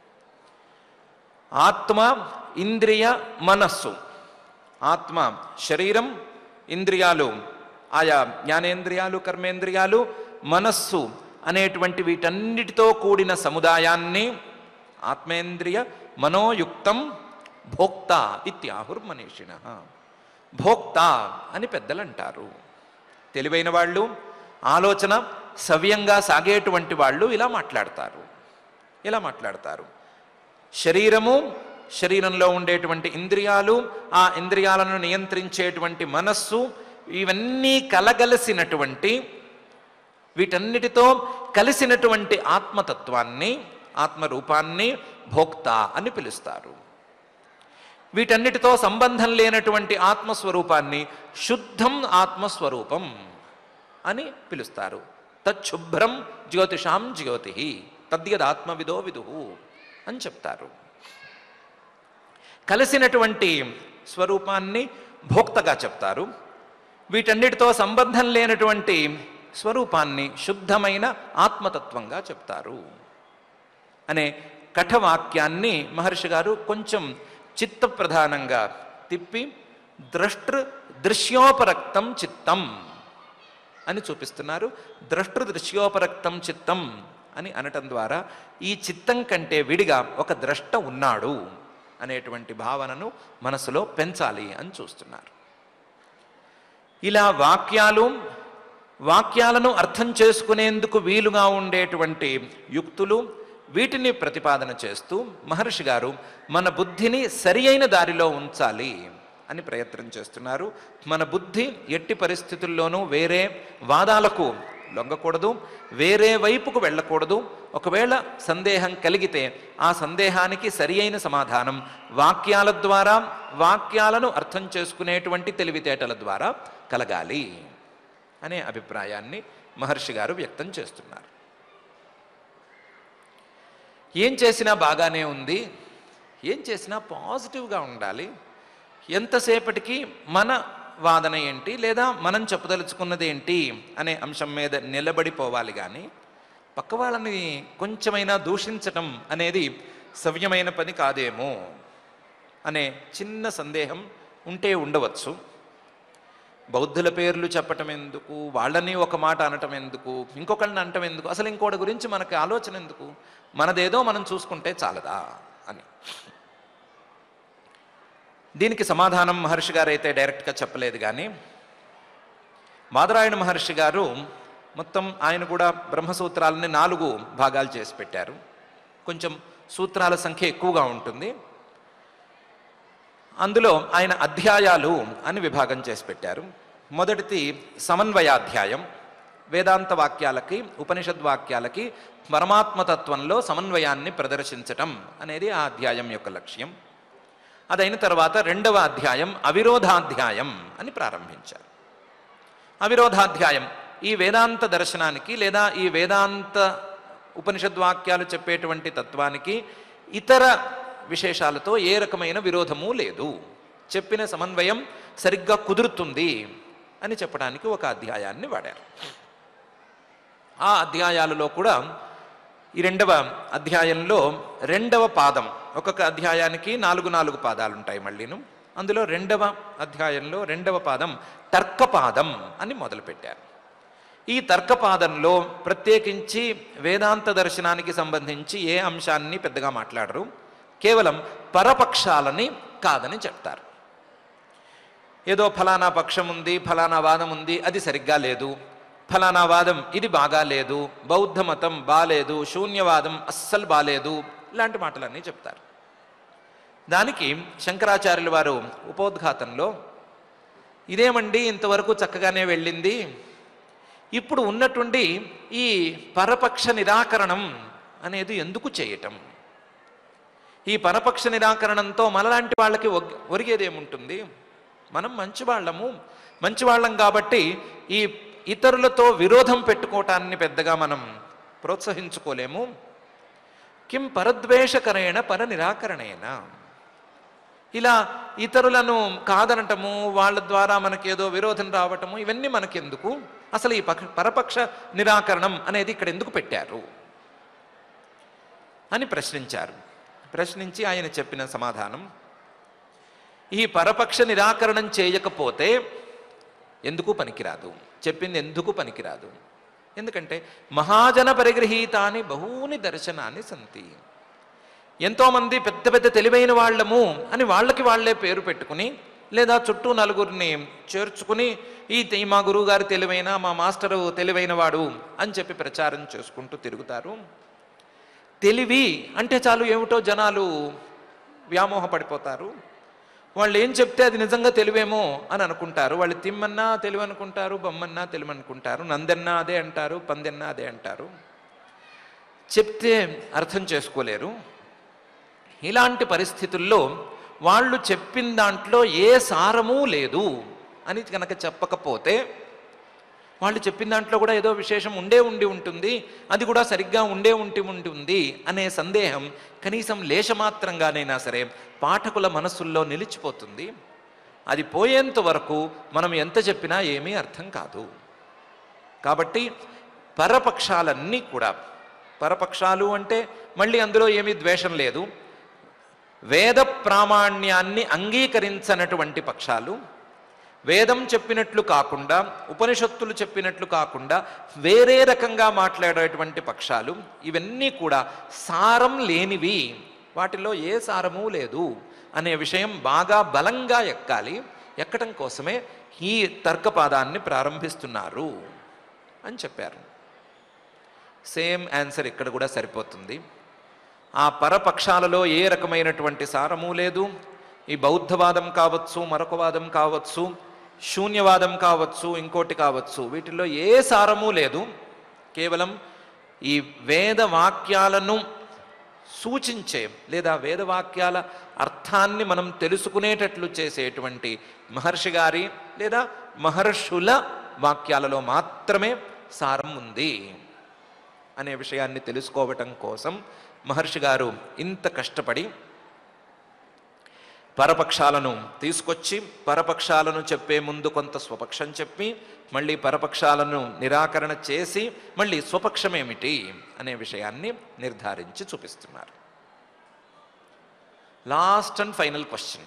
[SPEAKER 1] ఆత్మ, ఇంద్రియ, మనస్సు. ఆత్మ శరీరం, ఇంద్రియాలు ఆయా జ్ఞానేంద్రియాలు, కర్మేంద్రియాలు, మనస్సు అనేటువంటి వీటన్నిటితో కూడిన సముదాయాన్ని ఆత్మేంద్రియ మనోయుక్తం భోక్త ఇత్యాహుర్ మనీషిణ. భోక్త అని పెద్దలు అంటారు. తెలివైన వాళ్ళు, ఆలోచన సవ్యంగా సాగేటువంటి వాళ్ళు ఇలా మాట్లాడతారు ఇలా మాట్లాడతారు శరీరము, శరీరంలో ఉండేటువంటి ఇంద్రియాలు, ఆ ఇంద్రియాలను నియంత్రించేటువంటి మనస్సు, ఇవన్నీ కలగలిసినటువంటి వీటన్నిటితో కలిసినటువంటి ఆత్మతత్వాన్ని, ఆత్మరూపాన్ని భోక్త అని పిలుస్తారు. వీటన్నిటితో సంబంధం లేనటువంటి ఆత్మస్వరూపాన్ని శుద్ధం ఆత్మస్వరూపం అని పిలుస్తారు. తచ్చుభ్రం జ్యోతిషాం జ్యోతి తద్యదాత్మవిదో విదుహు అని చెప్తారు. కలిసినటువంటి స్వరూపాన్ని భోక్తగా చెప్తారు. వీటన్నిటితో సంబంధం లేనటువంటి స్వరూపాన్ని శుద్ధమైన ఆత్మతత్వంగా చెప్తారు అనే కఠవాక్యాన్ని మహర్షి గారు కొంచెం చిత్త ప్రధానంగా తిప్పి ద్రష్టృ దృశ్యోపరక్తం చిత్తం అని చూపిస్తున్నారు. ద్రష్టృ దృశ్యోపరక్తం చిత్తం అని అనటం ద్వారా ఈ చిత్తం కంటే విడిగా ఒక ద్రష్ట ఉన్నాడు అనేటువంటి భావనను మనసులో పెంచాలి అని చూస్తున్నారు. ఇలా వాక్యాలు, వాక్యాలను అర్థం చేసుకునేందుకు వీలుగా ఉండేటువంటి యుక్తులు, వీటిని ప్రతిపాదన చేస్తూ మహర్షి గారు మన బుద్ధిని సరి అయిన దారిలో ఉంచాలి అని ప్రయత్నం చేస్తున్నారు. మన బుద్ధి ఎట్టి పరిస్థితుల్లోనూ వేరే వాదాలకు లొంగకూడదు, వేరే వైపుకు వెళ్ళకూడదు. ఒకవేళ సందేహం కలిగితే ఆ సందేహానికి సరి అయిన సమాధానం వాక్యాల ద్వారా, వాక్యాలను అర్థం చేసుకునేటువంటి తెలివితేటల ద్వారా కలగాలి అనే అభిప్రాయాన్ని మహర్షి గారు వ్యక్తం చేస్తున్నారు. ఏం చేసినా బాగానే ఉంది, ఏం చేసినా పాజిటివ్గా ఉండాలి, ఎంతసేపటికి మన వాదన ఏంటి లేదా మనం చెప్పదలుచుకున్నది ఏంటి అనే అంశం మీద నిలబడిపోవాలి. కానీ పక్క వాళ్ళని కొంచెమైనా దూషించటం అనేది సవ్యమైన పని కాదేమో అనే చిన్న సందేహం ఉంటే ఉండవచ్చు. బౌద్ధుల పేర్లు చెప్పటం ఎందుకు, వాళ్ళని ఒక మాట అనటం ఎందుకు, ఇంకొకళ్ళని అనటం ఎందుకు, అసలు ఇంకోటి గురించి మనకి ఆలోచన ఎందుకు, మనదేదో మనం చూసుకుంటే చాలదా అని. దీనికి సమాధానం మహర్షి గారు అయితే డైరెక్ట్గా చెప్పలేదు. కానీ బాదరాయణ మహర్షి గారు మొత్తం ఆయన కూడా బ్రహ్మసూత్రాలని నాలుగు భాగాలు చేసి పెట్టారు. కొంచెం సూత్రాల సంఖ్య ఎక్కువగా ఉంటుంది. అందులో ఆయన అధ్యాయాలు అని విభాగం చేసి పెట్టారు. మొదటిది సమన్వయాధ్యాయం. వేదాంత వాక్యాలకి, ఉపనిషద్ వాక్యాలకి పరమాత్మతత్వంలో సమన్వయాన్ని ప్రదర్శించటం అనేది ఆ అధ్యాయం యొక్క లక్ష్యం. అదైన తర్వాత రెండవ అధ్యాయం అవిరోధాధ్యాయం అని ప్రారంభించారు. అవిరోధాధ్యాయం ఈ వేదాంత దర్శనానికి లేదా ఈ వేదాంత ఉపనిషద్వాక్యాలు చెప్పేటువంటి తత్వానికి ఇతర విశేషాలతో ఏ రకమైన విరోధము లేదు, చెప్పిన సమన్వయం సరిగ్గా కుదురుతుంది అని చెప్పడానికి ఒక అధ్యాయాన్ని వాడారు. ఆ అధ్యాయాలలో కూడా ఈ రెండవ అధ్యాయంలో రెండవ పాదం, ఒక్కొక్క అధ్యాయానికి నాలుగు నాలుగు పాదాలు ఉంటాయి మళ్ళీను. అందులో రెండవ అధ్యాయంలో రెండవ పాదం తర్కపాదం అని మొదలుపెట్టారు. ఈ తర్కపాదంలో ప్రత్యేకించి వేదాంత దర్శనానికి సంబంధించి ఏ అంశాన్ని పెద్దగా మాట్లాడరు, కేవలం పరపక్షాలని కాదని చెప్తారు. ఏదో ఫలానా పక్షం ఉంది, ఫలానా వాదం ఉంది, అది సరిగ్గా లేదు, ఫలానా వాదం ఇది బాగా లేదు, బౌద్ధ మతం బాలేదు, శూన్యవాదం అస్సలు బాలేదు, ఇలాంటి మాటలన్నీ చెప్తారు. దానికి శంకరాచార్యుల వారు ఉపోద్ఘాతంలో ఇదేమండి ఇంతవరకు చక్కగానే వెళ్ళింది, ఇప్పుడు ఉన్నటువంటి ఈ పరపక్ష నిరాకరణం అనేది ఎందుకు చేయటం, ఈ పరపక్ష నిరాకరణంతో మనలాంటి వాళ్ళకి ఒరిగేదేముంటుంది, మనం మంచివాళ్ళము, మంచివాళ్ళం కాబట్టి ఈ ఇతరులతో విరోధం పెట్టుకోవటాన్ని పెద్దగా మనం ప్రోత్సహించుకోలేము. కిం పరద్వేషకరేణ పర నిరాకరణేన, ఇలా ఇతరులను కాదనటము, వాళ్ళ ద్వారా మనకేదో విరోధం రావటము, ఇవన్నీ మనకెందుకు, అసలు ఈ పక్ష పరపక్ష నిరాకరణం అనేది ఇక్కడ ఎందుకు పెట్టారు అని ప్రశ్నించారు. ప్రశ్నించి ఆయన చెప్పిన సమాధానం, ఈ పరపక్ష నిరాకరణం చేయకపోతే ఎందుకు పనికిరాదు, చెప్పింది ఎందుకు పనికిరాదు. ఎందుకంటే మహాజన పరిగృహీతాని బహూని దర్శనాన్ని సంతి, ఎంతోమంది పెద్ద పెద్ద తెలివైన వాళ్ళము అని వాళ్ళకి వాళ్లే పేరు పెట్టుకుని, లేదా చుట్టూ నలుగురిని చేర్చుకుని ఈ మా గురువుగారు తెలివైన, మా మాస్టరు తెలివైన వాడు అని చెప్పి ప్రచారం చేసుకుంటూ తిరుగుతారు. తెలివి అంటే చాలు ఏమిటో జనాలు వ్యామోహపడిపోతారు. వాళ్ళు ఏం చెప్తే అది నిజంగా తెలివేమో అని అనుకుంటారు. వాళ్ళు తిమ్మన్నా తెలివి అనుకుంటారు, బొమ్మన్నా తెలివి అనుకుంటారు, నందన్నా అదే అంటారు, పందెన్నా అదే అంటారు. చెప్తే అర్థం చేసుకోలేరు. ఇలాంటి పరిస్థితుల్లో వాళ్ళు చెప్పిన దాంట్లో ఏ సారమూ లేదు అని కనుక చెప్పకపోతే, వాళ్ళు చెప్పిన దాంట్లో కూడా ఏదో విశేషం ఉండే ఉండి ఉంటుంది, అది కూడా సరిగ్గా ఉండే ఉండి ఉంటుంది అనే సందేహం కనీసం లేశమాత్రంగానైనా సరే పాఠకుల మనస్సుల్లో నిలిచిపోతుంది. అది పోయేంత వరకు మనం ఎంత చెప్పినా ఏమీ అర్థం కాదు. కాబట్టి పరపక్షాలన్నీ కూడా, పరపక్షాలు అంటే మళ్ళీ అందులో ఏమీ ద్వేషం లేదు, వేద ప్రామాణ్యాన్ని అంగీకరించనటువంటి పక్షాలు, వేదం చెప్పినట్లు కాకుండా, ఉపనిషత్తులు చెప్పినట్లు కాకుండా వేరే రకంగా మాట్లాడేటువంటి పక్షాలు, ఇవన్నీ కూడా సారం లేనివి, వాటిలో ఏ సారమూ లేదు అనే విషయం బాగా బలంగా ఎక్కాలి. ఎక్కడం కోసమే ఈ తర్కపాదాన్ని ప్రారంభిస్తున్నారు అని చెప్పారు. సేమ్ ఆన్సర్ ఇక్కడ కూడా సరిపోతుంది. ఆ పరపక్షాలలో ఏ రకమైనటువంటి సారము లేదు. ఈ బౌద్ధవాదం కావచ్చు, మరొక వాదం కావచ్చు, శూన్యవాదం కావచ్చు, ఇంకోటి కావచ్చు, వీటిల్లో ఏ సారము లేదు. కేవలం ఈ వేదవాక్యాలను సూచించే లేదా వేదవాక్యాల అర్థాన్ని మనం తెలుసుకునేటట్లు చేసేటువంటి మహర్షి గారి లేదా మహర్షుల వాక్యాలలో మాత్రమే సారం ఉంది అనే విషయాన్ని తెలుసుకోవటం కోసం మహర్షి గారు ఇంత కష్టపడి పరపక్షాలను తీసుకొచ్చి, పరపక్షాలను చెప్పే ముందు కొంత స్వపక్షం చెప్పి, మళ్ళీ పరపక్షాలను నిరాకరణ చేసి, మళ్ళీ స్వపక్షం ఏమిటి అనే విషయాన్ని నిర్ధారించి చూపిస్తున్నారు. లాస్ట్ అండ్ ఫైనల్ క్వశ్చన్,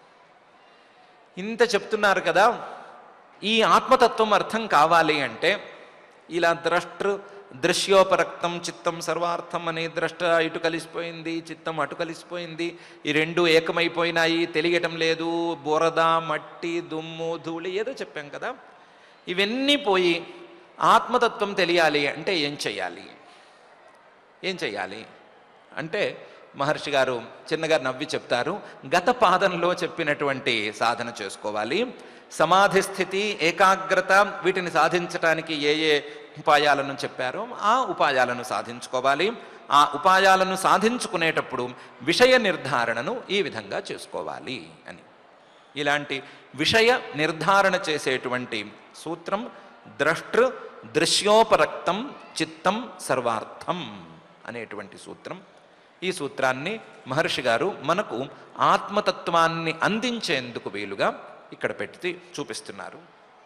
[SPEAKER 1] ఇంత చెప్తున్నారు కదా, ఈ ఆత్మతత్వం అర్థం కావాలి అంటే ఇలా ద్రష్టృ దృశ్యోపరక్తం చిత్తం సర్వార్థం అనే ద్రష్ట ఇటు కలిసిపోయింది, చిత్తం అటు కలిసిపోయింది, ఈ రెండు ఏకమైపోయినాయి, తెలియటం లేదు, బురద మట్టి దుమ్ము ధూళి ఏదో చెప్పాం కదా, ఇవన్నీ పోయి ఆత్మతత్వం తెలియాలి అంటే ఏం చెయ్యాలి ఏం చెయ్యాలి అంటే మహర్షి గారు చిన్నగా నవ్వి చెప్తారు, గత పాదంలో చెప్పినటువంటి సాధన చేసుకోవాలి. సమాధి స్థితి, ఏకాగ్రత, వీటిని సాధించటానికి ఏ ఏ ఉపాయాలను చెప్పారో ఆ ఉపాయాలను సాధించుకోవాలి. ఆ ఉపాయాలను సాధించుకునేటప్పుడు విషయ నిర్ధారణను ఈ విధంగా చేసుకోవాలి అని. ఇలాంటి విషయ నిర్ధారణ చేసేటువంటి సూత్రం ద్రష్టృ దృశ్యోపరక్తం చిత్తం సర్వార్థం అనేటువంటి సూత్రం. ఈ సూత్రాన్ని మహర్షి గారు మనకు ఆత్మతత్వాన్ని అందించేందుకు వీలుగా ఇక్కడ పెట్టి చూపిస్తున్నారు.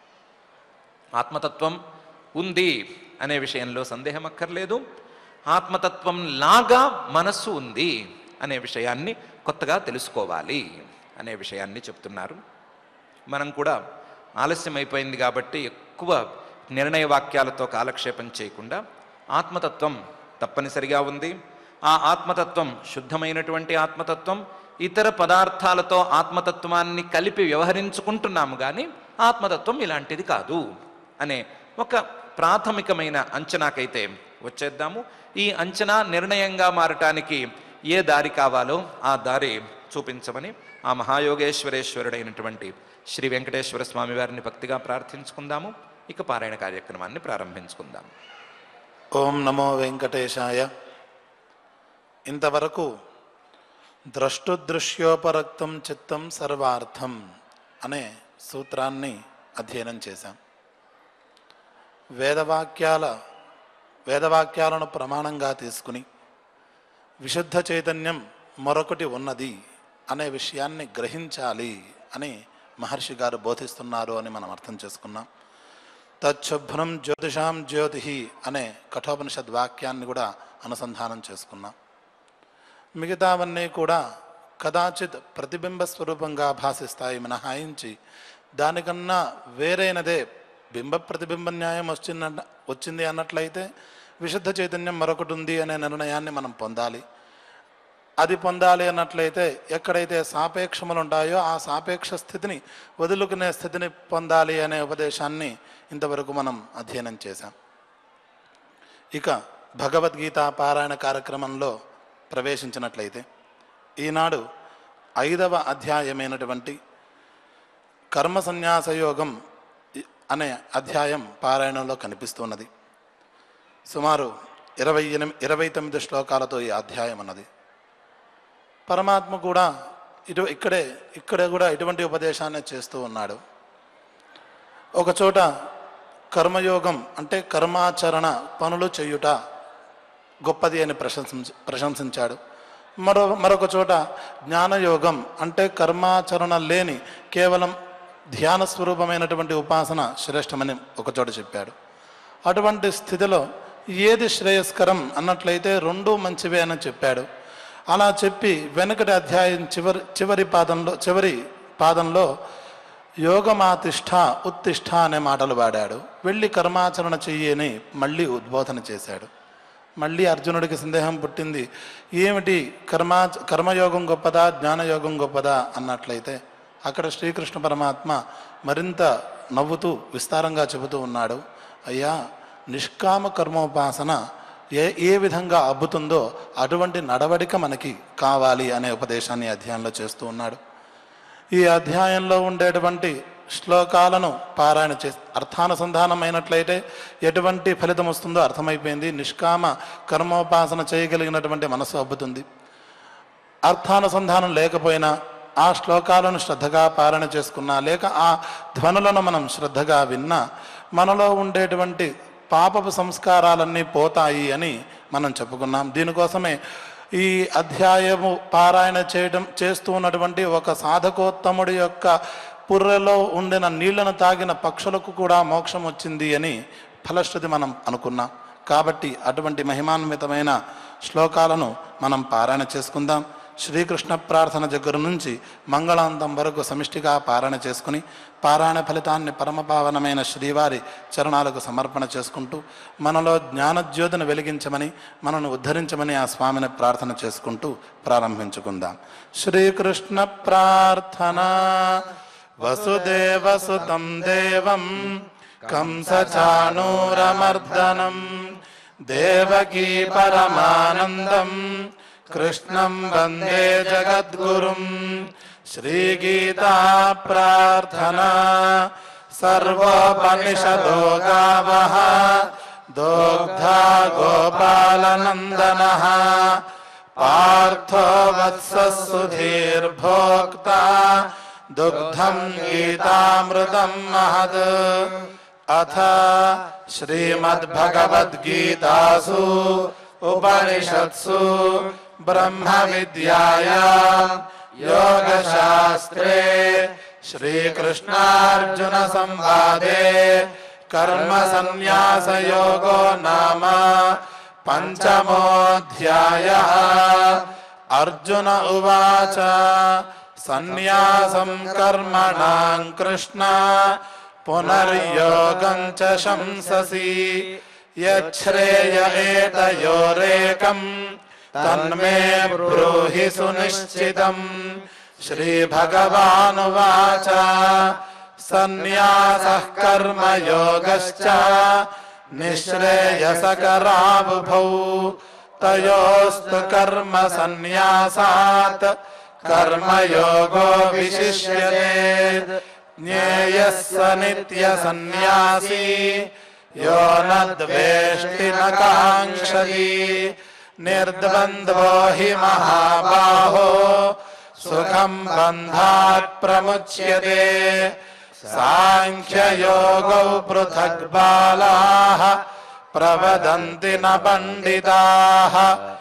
[SPEAKER 1] ఆత్మతత్వం ఉంది అనే విషయంలో సందేహం అక్కర్లేదు. ఆత్మతత్వం లాగా మనస్సు ఉంది అనే విషయాన్ని కొత్తగా తెలుసుకోవాలి అనే విషయాన్ని చెప్తున్నారు. మనం కూడా ఆలస్యం అయిపోయింది కాబట్టి ఎక్కువ నిర్ణయ వాక్యాలతో కాలక్షేపం చేయకుండా, ఆత్మతత్వం తప్పనిసరిగా ఉంది, ఆ ఆత్మతత్వం శుద్ధమైనటువంటి ఆత్మతత్వం, ఇతర పదార్థాలతో ఆత్మతత్వాన్ని కలిపి వ్యవహరించుకుంటున్నాము కానీ ఆత్మతత్వం ఇలాంటిది కాదు అనే ఒక ప్రాథమికమైన అంచనాకైతే వచ్చేద్దాము. ఈ అంచనా నిర్ణయంగా మారటానికి ఏ దారి కావాలో ఆ దారి చూపించమని ఆ మహాయోగేశ్వరేశ్వరుడైనటువంటి శ్రీ వెంకటేశ్వర స్వామి వారిని భక్తిగా ప్రార్థించుకుందాము. ఇక పారాయణ కార్యక్రమాన్ని ప్రారంభించుకుందాం.
[SPEAKER 2] ఓం నమో వెంకటేశాయ. ఇంతవరకు ద్రష్టుదృశ్యోపరక్తం చిత్తం సర్వార్థం అనే సూత్రాన్ని అధ్యయనం చేశాం. వేదవాక్యాల వేదవాక్యాలను ప్రమాణంగా తీసుకుని విశుద్ధ చైతన్యం మరొకటి ఉన్నది అనే విషయాన్ని గ్రహించాలి అని మహర్షి గారు బోధిస్తున్నారు అని మనం అర్థం చేసుకున్నాం. తచ్చుభ్రం జ్యోతిషాం జ్యోతి అనే కఠోపనిషద్ వాక్యాన్ని కూడా అనుసంధానం చేసుకున్నాం. మిగతావన్నీ కూడా కదాచిత్ ప్రతిబింబ స్వరూపంగా భాషిస్తాయి మినహాయించి దానికన్నా వేరైనదే బింబ ప్రతిబింబ న్యాయం వచ్చింద వచ్చింది అన్నట్లయితే విశుద్ధ చైతన్యం మరొకటి ఉంది అనే నిర్ణయాన్ని మనం పొందాలి. అది పొందాలి అన్నట్లయితే ఎక్కడైతే సాపేక్షములు ఉంటాయో ఆ సాపేక్ష స్థితిని వదులుకునే స్థితిని పొందాలి అనే ఉపదేశాన్ని ఇంతవరకు మనం అధ్యయనం చేశాం. ఇక భగవద్గీత పారాయణ కార్యక్రమంలో ప్రవేశించినట్లయితే ఈనాడు ఐదవ అధ్యాయమైనటువంటి కర్మ సన్యాసయోగం అనే అధ్యాయం పారాయణంలో కనిపిస్తున్నది. సుమారు ఇరవై ఎనిమిది ఇరవై తొమ్మిది శ్లోకాలతో ఈ అధ్యాయం అన్నది. పరమాత్మ కూడా ఇటు ఇక్కడే ఇక్కడ కూడా ఇటువంటి ఉపదేశాన్ని చేస్తూ ఉన్నాడు. ఒకచోట కర్మయోగం అంటే కర్మాచరణ పనులు చేయుట గొప్పది అని ప్రశంసించ ప్రశంసించాడు. మరో మరొక చోట జ్ఞానయోగం అంటే కర్మాచరణ లేని కేవలం ధ్యాన స్వరూపమైనటువంటి ఉపాసన శ్రేష్టమని ఒకచోట చెప్పాడు. అటువంటి స్థితిలో ఏది శ్రేయస్కరం అన్నట్లయితే రెండూ మంచివే అని చెప్పాడు. అలా చెప్పి వెనుకటి అధ్యాయం చివరి చివరి పాదంలో చివరి పాదంలో యోగమాతిష్ఠ ఉత్తిష్ఠ అనే మాటలు వాడాడు. వెళ్ళి కర్మాచరణ చెయ్యని మళ్ళీ ఉద్బోధన చేశాడు. మళ్ళీ అర్జునుడికి సందేహం పుట్టింది, ఏమిటి కర్మా కర్మయోగం గొప్పదా జ్ఞానయోగం గొప్పదా అన్నట్లయితే అక్కడ శ్రీకృష్ణ పరమాత్మ మరింత నవ్వుతూ విస్తారంగా చెబుతూ ఉన్నాడు, అయ్యా నిష్కామ కర్మోపాసన ఏ ఏ విధంగా అబ్బుతుందో అటువంటి నడవడిక మనకి కావాలి అనే ఉపదేశాన్ని అధ్యాయంలో చేస్తూ ఉన్నాడు. ఈ అధ్యాయంలో ఉండేటువంటి శ్లోకాలను పారాయణ చే అర్థానుసంధానమైనట్లయితే ఎటువంటి ఫలితం వస్తుందో అర్థమైపోయింది. నిష్కామ కర్మోపాసన చేయగలిగినటువంటి మనసు అబ్బుతుంది. అర్థానుసంధానం లేకపోయినా ఆ శ్లోకాలను శ్రద్ధగా పారాయణ చేసుకున్నా లేక ఆ ధ్వనులను మనం శ్రద్ధగా విన్నా మనలో ఉండేటువంటి పాపపు సంస్కారాలన్నీ పోతాయి అని మనం చెప్పుకున్నాం. దీనికోసమే ఈ అధ్యాయము పారాయణ చేయడం చేస్తూ ఉన్నటువంటి ఒక సాధకోత్తముడి యొక్క పుర్రెలో ఉండిన నీళ్లను తాగిన పక్షులకు కూడా మోక్షం వచ్చింది అని ఫలశ్రుతి మనం అనుకున్నాం. కాబట్టి అటువంటి మహిమాన్వితమైన శ్లోకాలను మనం పారాయణ చేసుకుందాం. శ్రీకృష్ణ ప్రార్థన దగ్గర నుంచి మంగళాంతం వరకు సమిష్టిగా పారాయణ చేసుకుని పారాయణ ఫలితాన్ని పరమపావనమైన శ్రీవారి చరణాలకు సమర్పణ చేసుకుంటూ మనలో జ్ఞానజ్యోతిని వెలిగించమని మనను ఉద్ధరించమని ఆ స్వామిని ప్రార్థన చేసుకుంటూ ప్రారంభించుకుందాం. శ్రీకృష్ణ ప్రార్థన. వసుదేవసుతం దేవం కంసచాణూరమర్దనం దేవకీ పరమానందం కృష్ణం వందే జగద్గురుం. శ్రీగీతా ప్రార్థన. సర్వోపనిషదో గావః దోగ్ధా గోపాలనందనః పార్థో వత్సః సుధీర్భోక్తా దుగ్ధం గీతామృతం మహద్. అథ శ్రీమద్భగవద్గీతాసు ఉపనిషత్సు బ్రహ్మ విద్యాయాం యోగశాస్త్రే శ్రీకృష్ణార్జున సంవాదే కర్మ సన్యాస యోగో నామ పంచమోऽధ్యాయః. అర్జున ఉవాచ సన్యాసం కర్మణాం కృష్ణ పునర్యోగం చ శంససి యచ్ఛ్రేయ ఏతయోరేకం తన్మే బ్రూహి సునిశ్చితం. శ్రీభగవానువాచ సన్యాసః కర్మయోగశ్చ నిశ్రేయసకరావుభౌ తయోస్తు కర్మ సన్యాసాత్ కర్మయోగో విశిష్యతే. జ్ఞేయః స నిత్య సన్యాసీ యో న ద్వేష్టి న కాంక్షతి నిర్ద్వంద్వో హి మహాబాహో సుఖం బంధాత్ ప్రముచ్యతే. సాంఖ్యయోగౌ పృథక్ బాలాః प्रवदन्ति न पंडिताः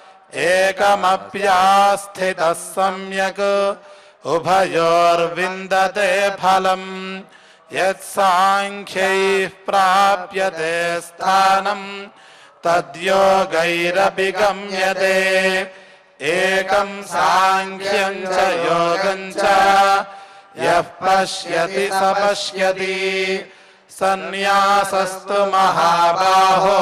[SPEAKER 2] एकमप्यास्थितः सम्यक् उभयोर्विन्दते फलम् यत्साङ्ख्यैः प्राप्यते स्थानं तद्योगैरपि गम्यते एकं साङ्ख्यं च योगं च यः पश्यति स पश्यति सन्न्यासस्तु महाबाहो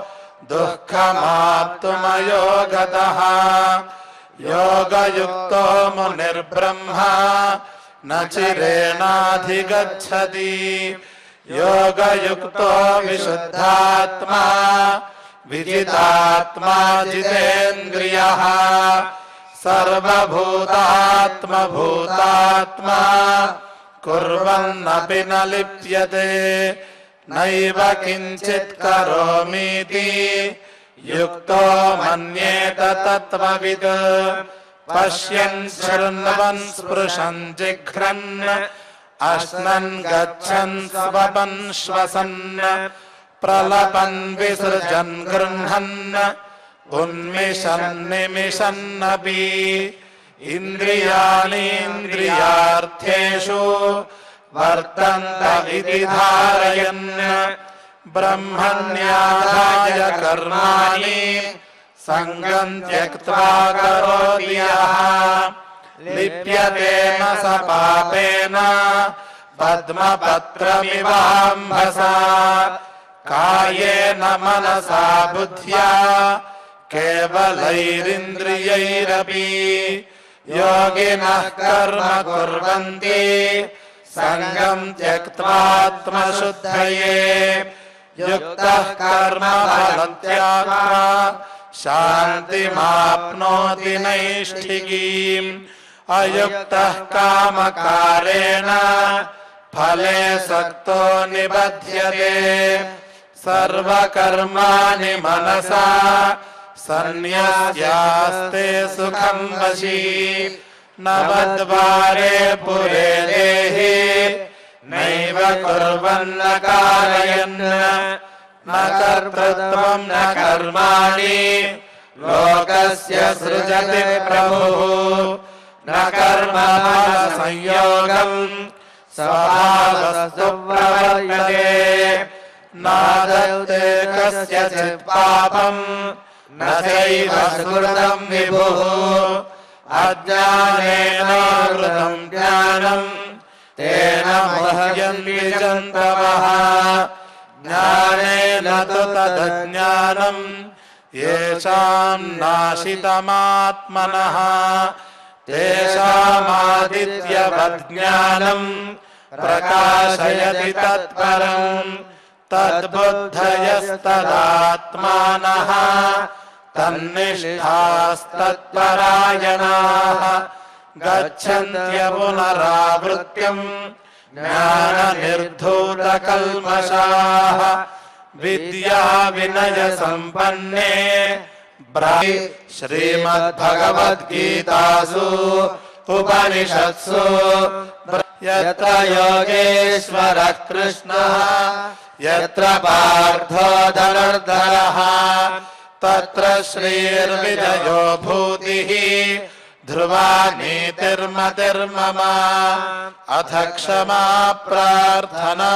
[SPEAKER 2] दुःखमाप्तुमयो गतः योगयुक्तो मुनिर्ब्रह्मा न चिरेणाधिगच्छति योगयुक्तो विशुद्धात्मा विजितात्मा जितेन्द्रियः सर्वभूतात्मा भूतात्मा कुर्वन्नपि न लिप्यते नैव किञ्चित् करोमीति युक्तो मन्येत तत्त्वविद् पश्यन् शृण्वन् स्पृशन् जिघ्रन् अश्नन् गच्छन् स्वपन् श्वसन् प्रलपन् विसृजन् गृह्णन् उन्मिषन् निमिषन्नपि इन्द्रियाणीन्द्रियार्थेषु वर्तन्त इति धारयन् ब्रह्मण्याधाय कर्माणि सङ्गं त्यक्त्वा करोति यः लिप्यते न स पापेन पद्मपत्रमिवाम्भसा कायेन मनसा बुद्ध्या केवलैरिन्द्रियैरपि योगिनः कर्म कुर्वन्ति सङ्गं त्यक्त्वात्मशुद्धये युक्तः कर्म फलत्यागः शान्तिमाप्नोति नैष्ठिकीम् अयुक्तः कामकारेण फले सक्तो निबध्यते सर्वकर्माणि मनसा सन्न्यस्यास्ते सुखं वशी नवद्वारे पुरे देहि नैव कुर्वन्न कारयन् न कर्तृत्वं न कर्माणि लोकस्य सृजति प्रभुः न कर्मफलसंयोगं स्वभावस्तु प्रवर्तते नादत्ते कस्यचित् पापं न चैव सुकृतं विभुः अज्ञानेन कृतं ज्ञानं तेन मुह्यन्ति जन्तवः ज्ञानेन तु तदज्ञानं येषां नाशितमात्मनः तेषामादित्यवज्ञानं प्रकाशयति तत्परम् तद्बुद्धयस्तदात्मानः तन्निष्ठास्तत्परायणाः गच्छन्त्य पुनरावृत्तिम् ज्ञाननिर्धूतकल्मषाः विद्या विनय सम्पन्ने ब्रह्म श्रीमद्भगवद्गीतासु उपनिषत्सु यत्र योगेश्वरः कृष्णः यत्र पार्थो धनुर्धरः तत्र श्रीर्विजयो भूतिः ध्रुवा नीतिर्मतिर्मम अथ क्षमा प्रार्थना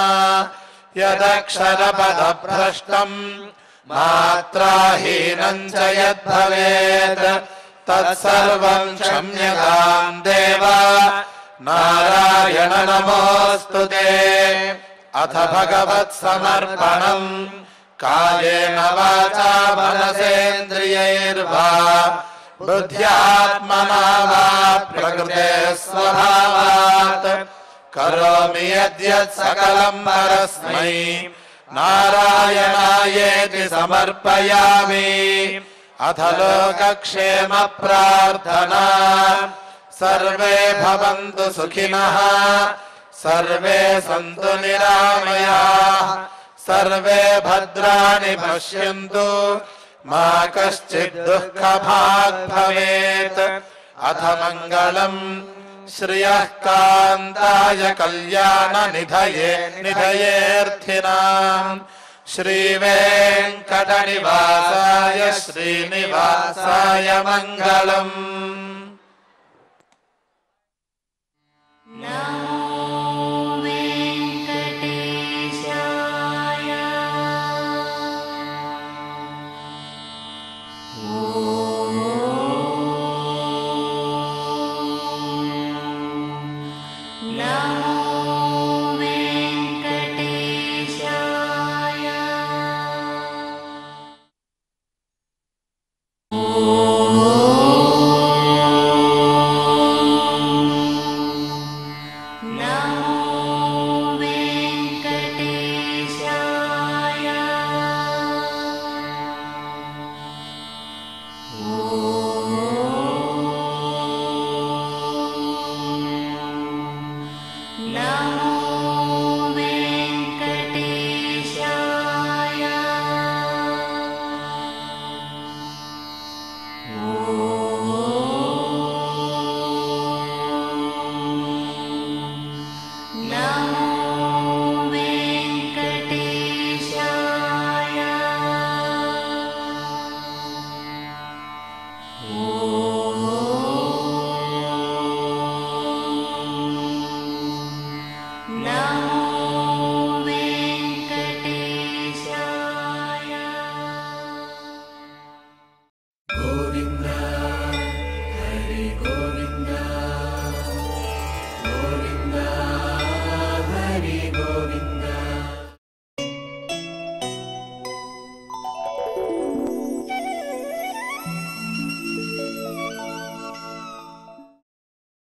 [SPEAKER 2] यदक्षरपदभ्रष्टम् मात्राहीनं च यद्भवेत् तत्सर्वं क्षम्यतां देव नारायण नमोऽस्तु ते अथ भगवत्समर्पणम् कायेन वाचा मनसेन्द्रियैर्वा बुद्ध्यात्मना वा प्रकृते स्वभावात् करोमि यद्यत् सकलं परस्मै नारायणायेति समर्पयामि अथ लोकक्षेम प्रार्थना सर्वे भवन्तु सुखिनः सर्वे सन्तु निरामयाः सर्वे भद्राणि पश्यन्तु मा कश्चित् दुःखभाग् भवेत् अथ मङ्गलम् श्रियः कान्ताय कल्याण निधये निधयेऽर्थिनाम् श्रीवेङ्कटनिवासाय श्रीनिवासाय मङ्गलम्।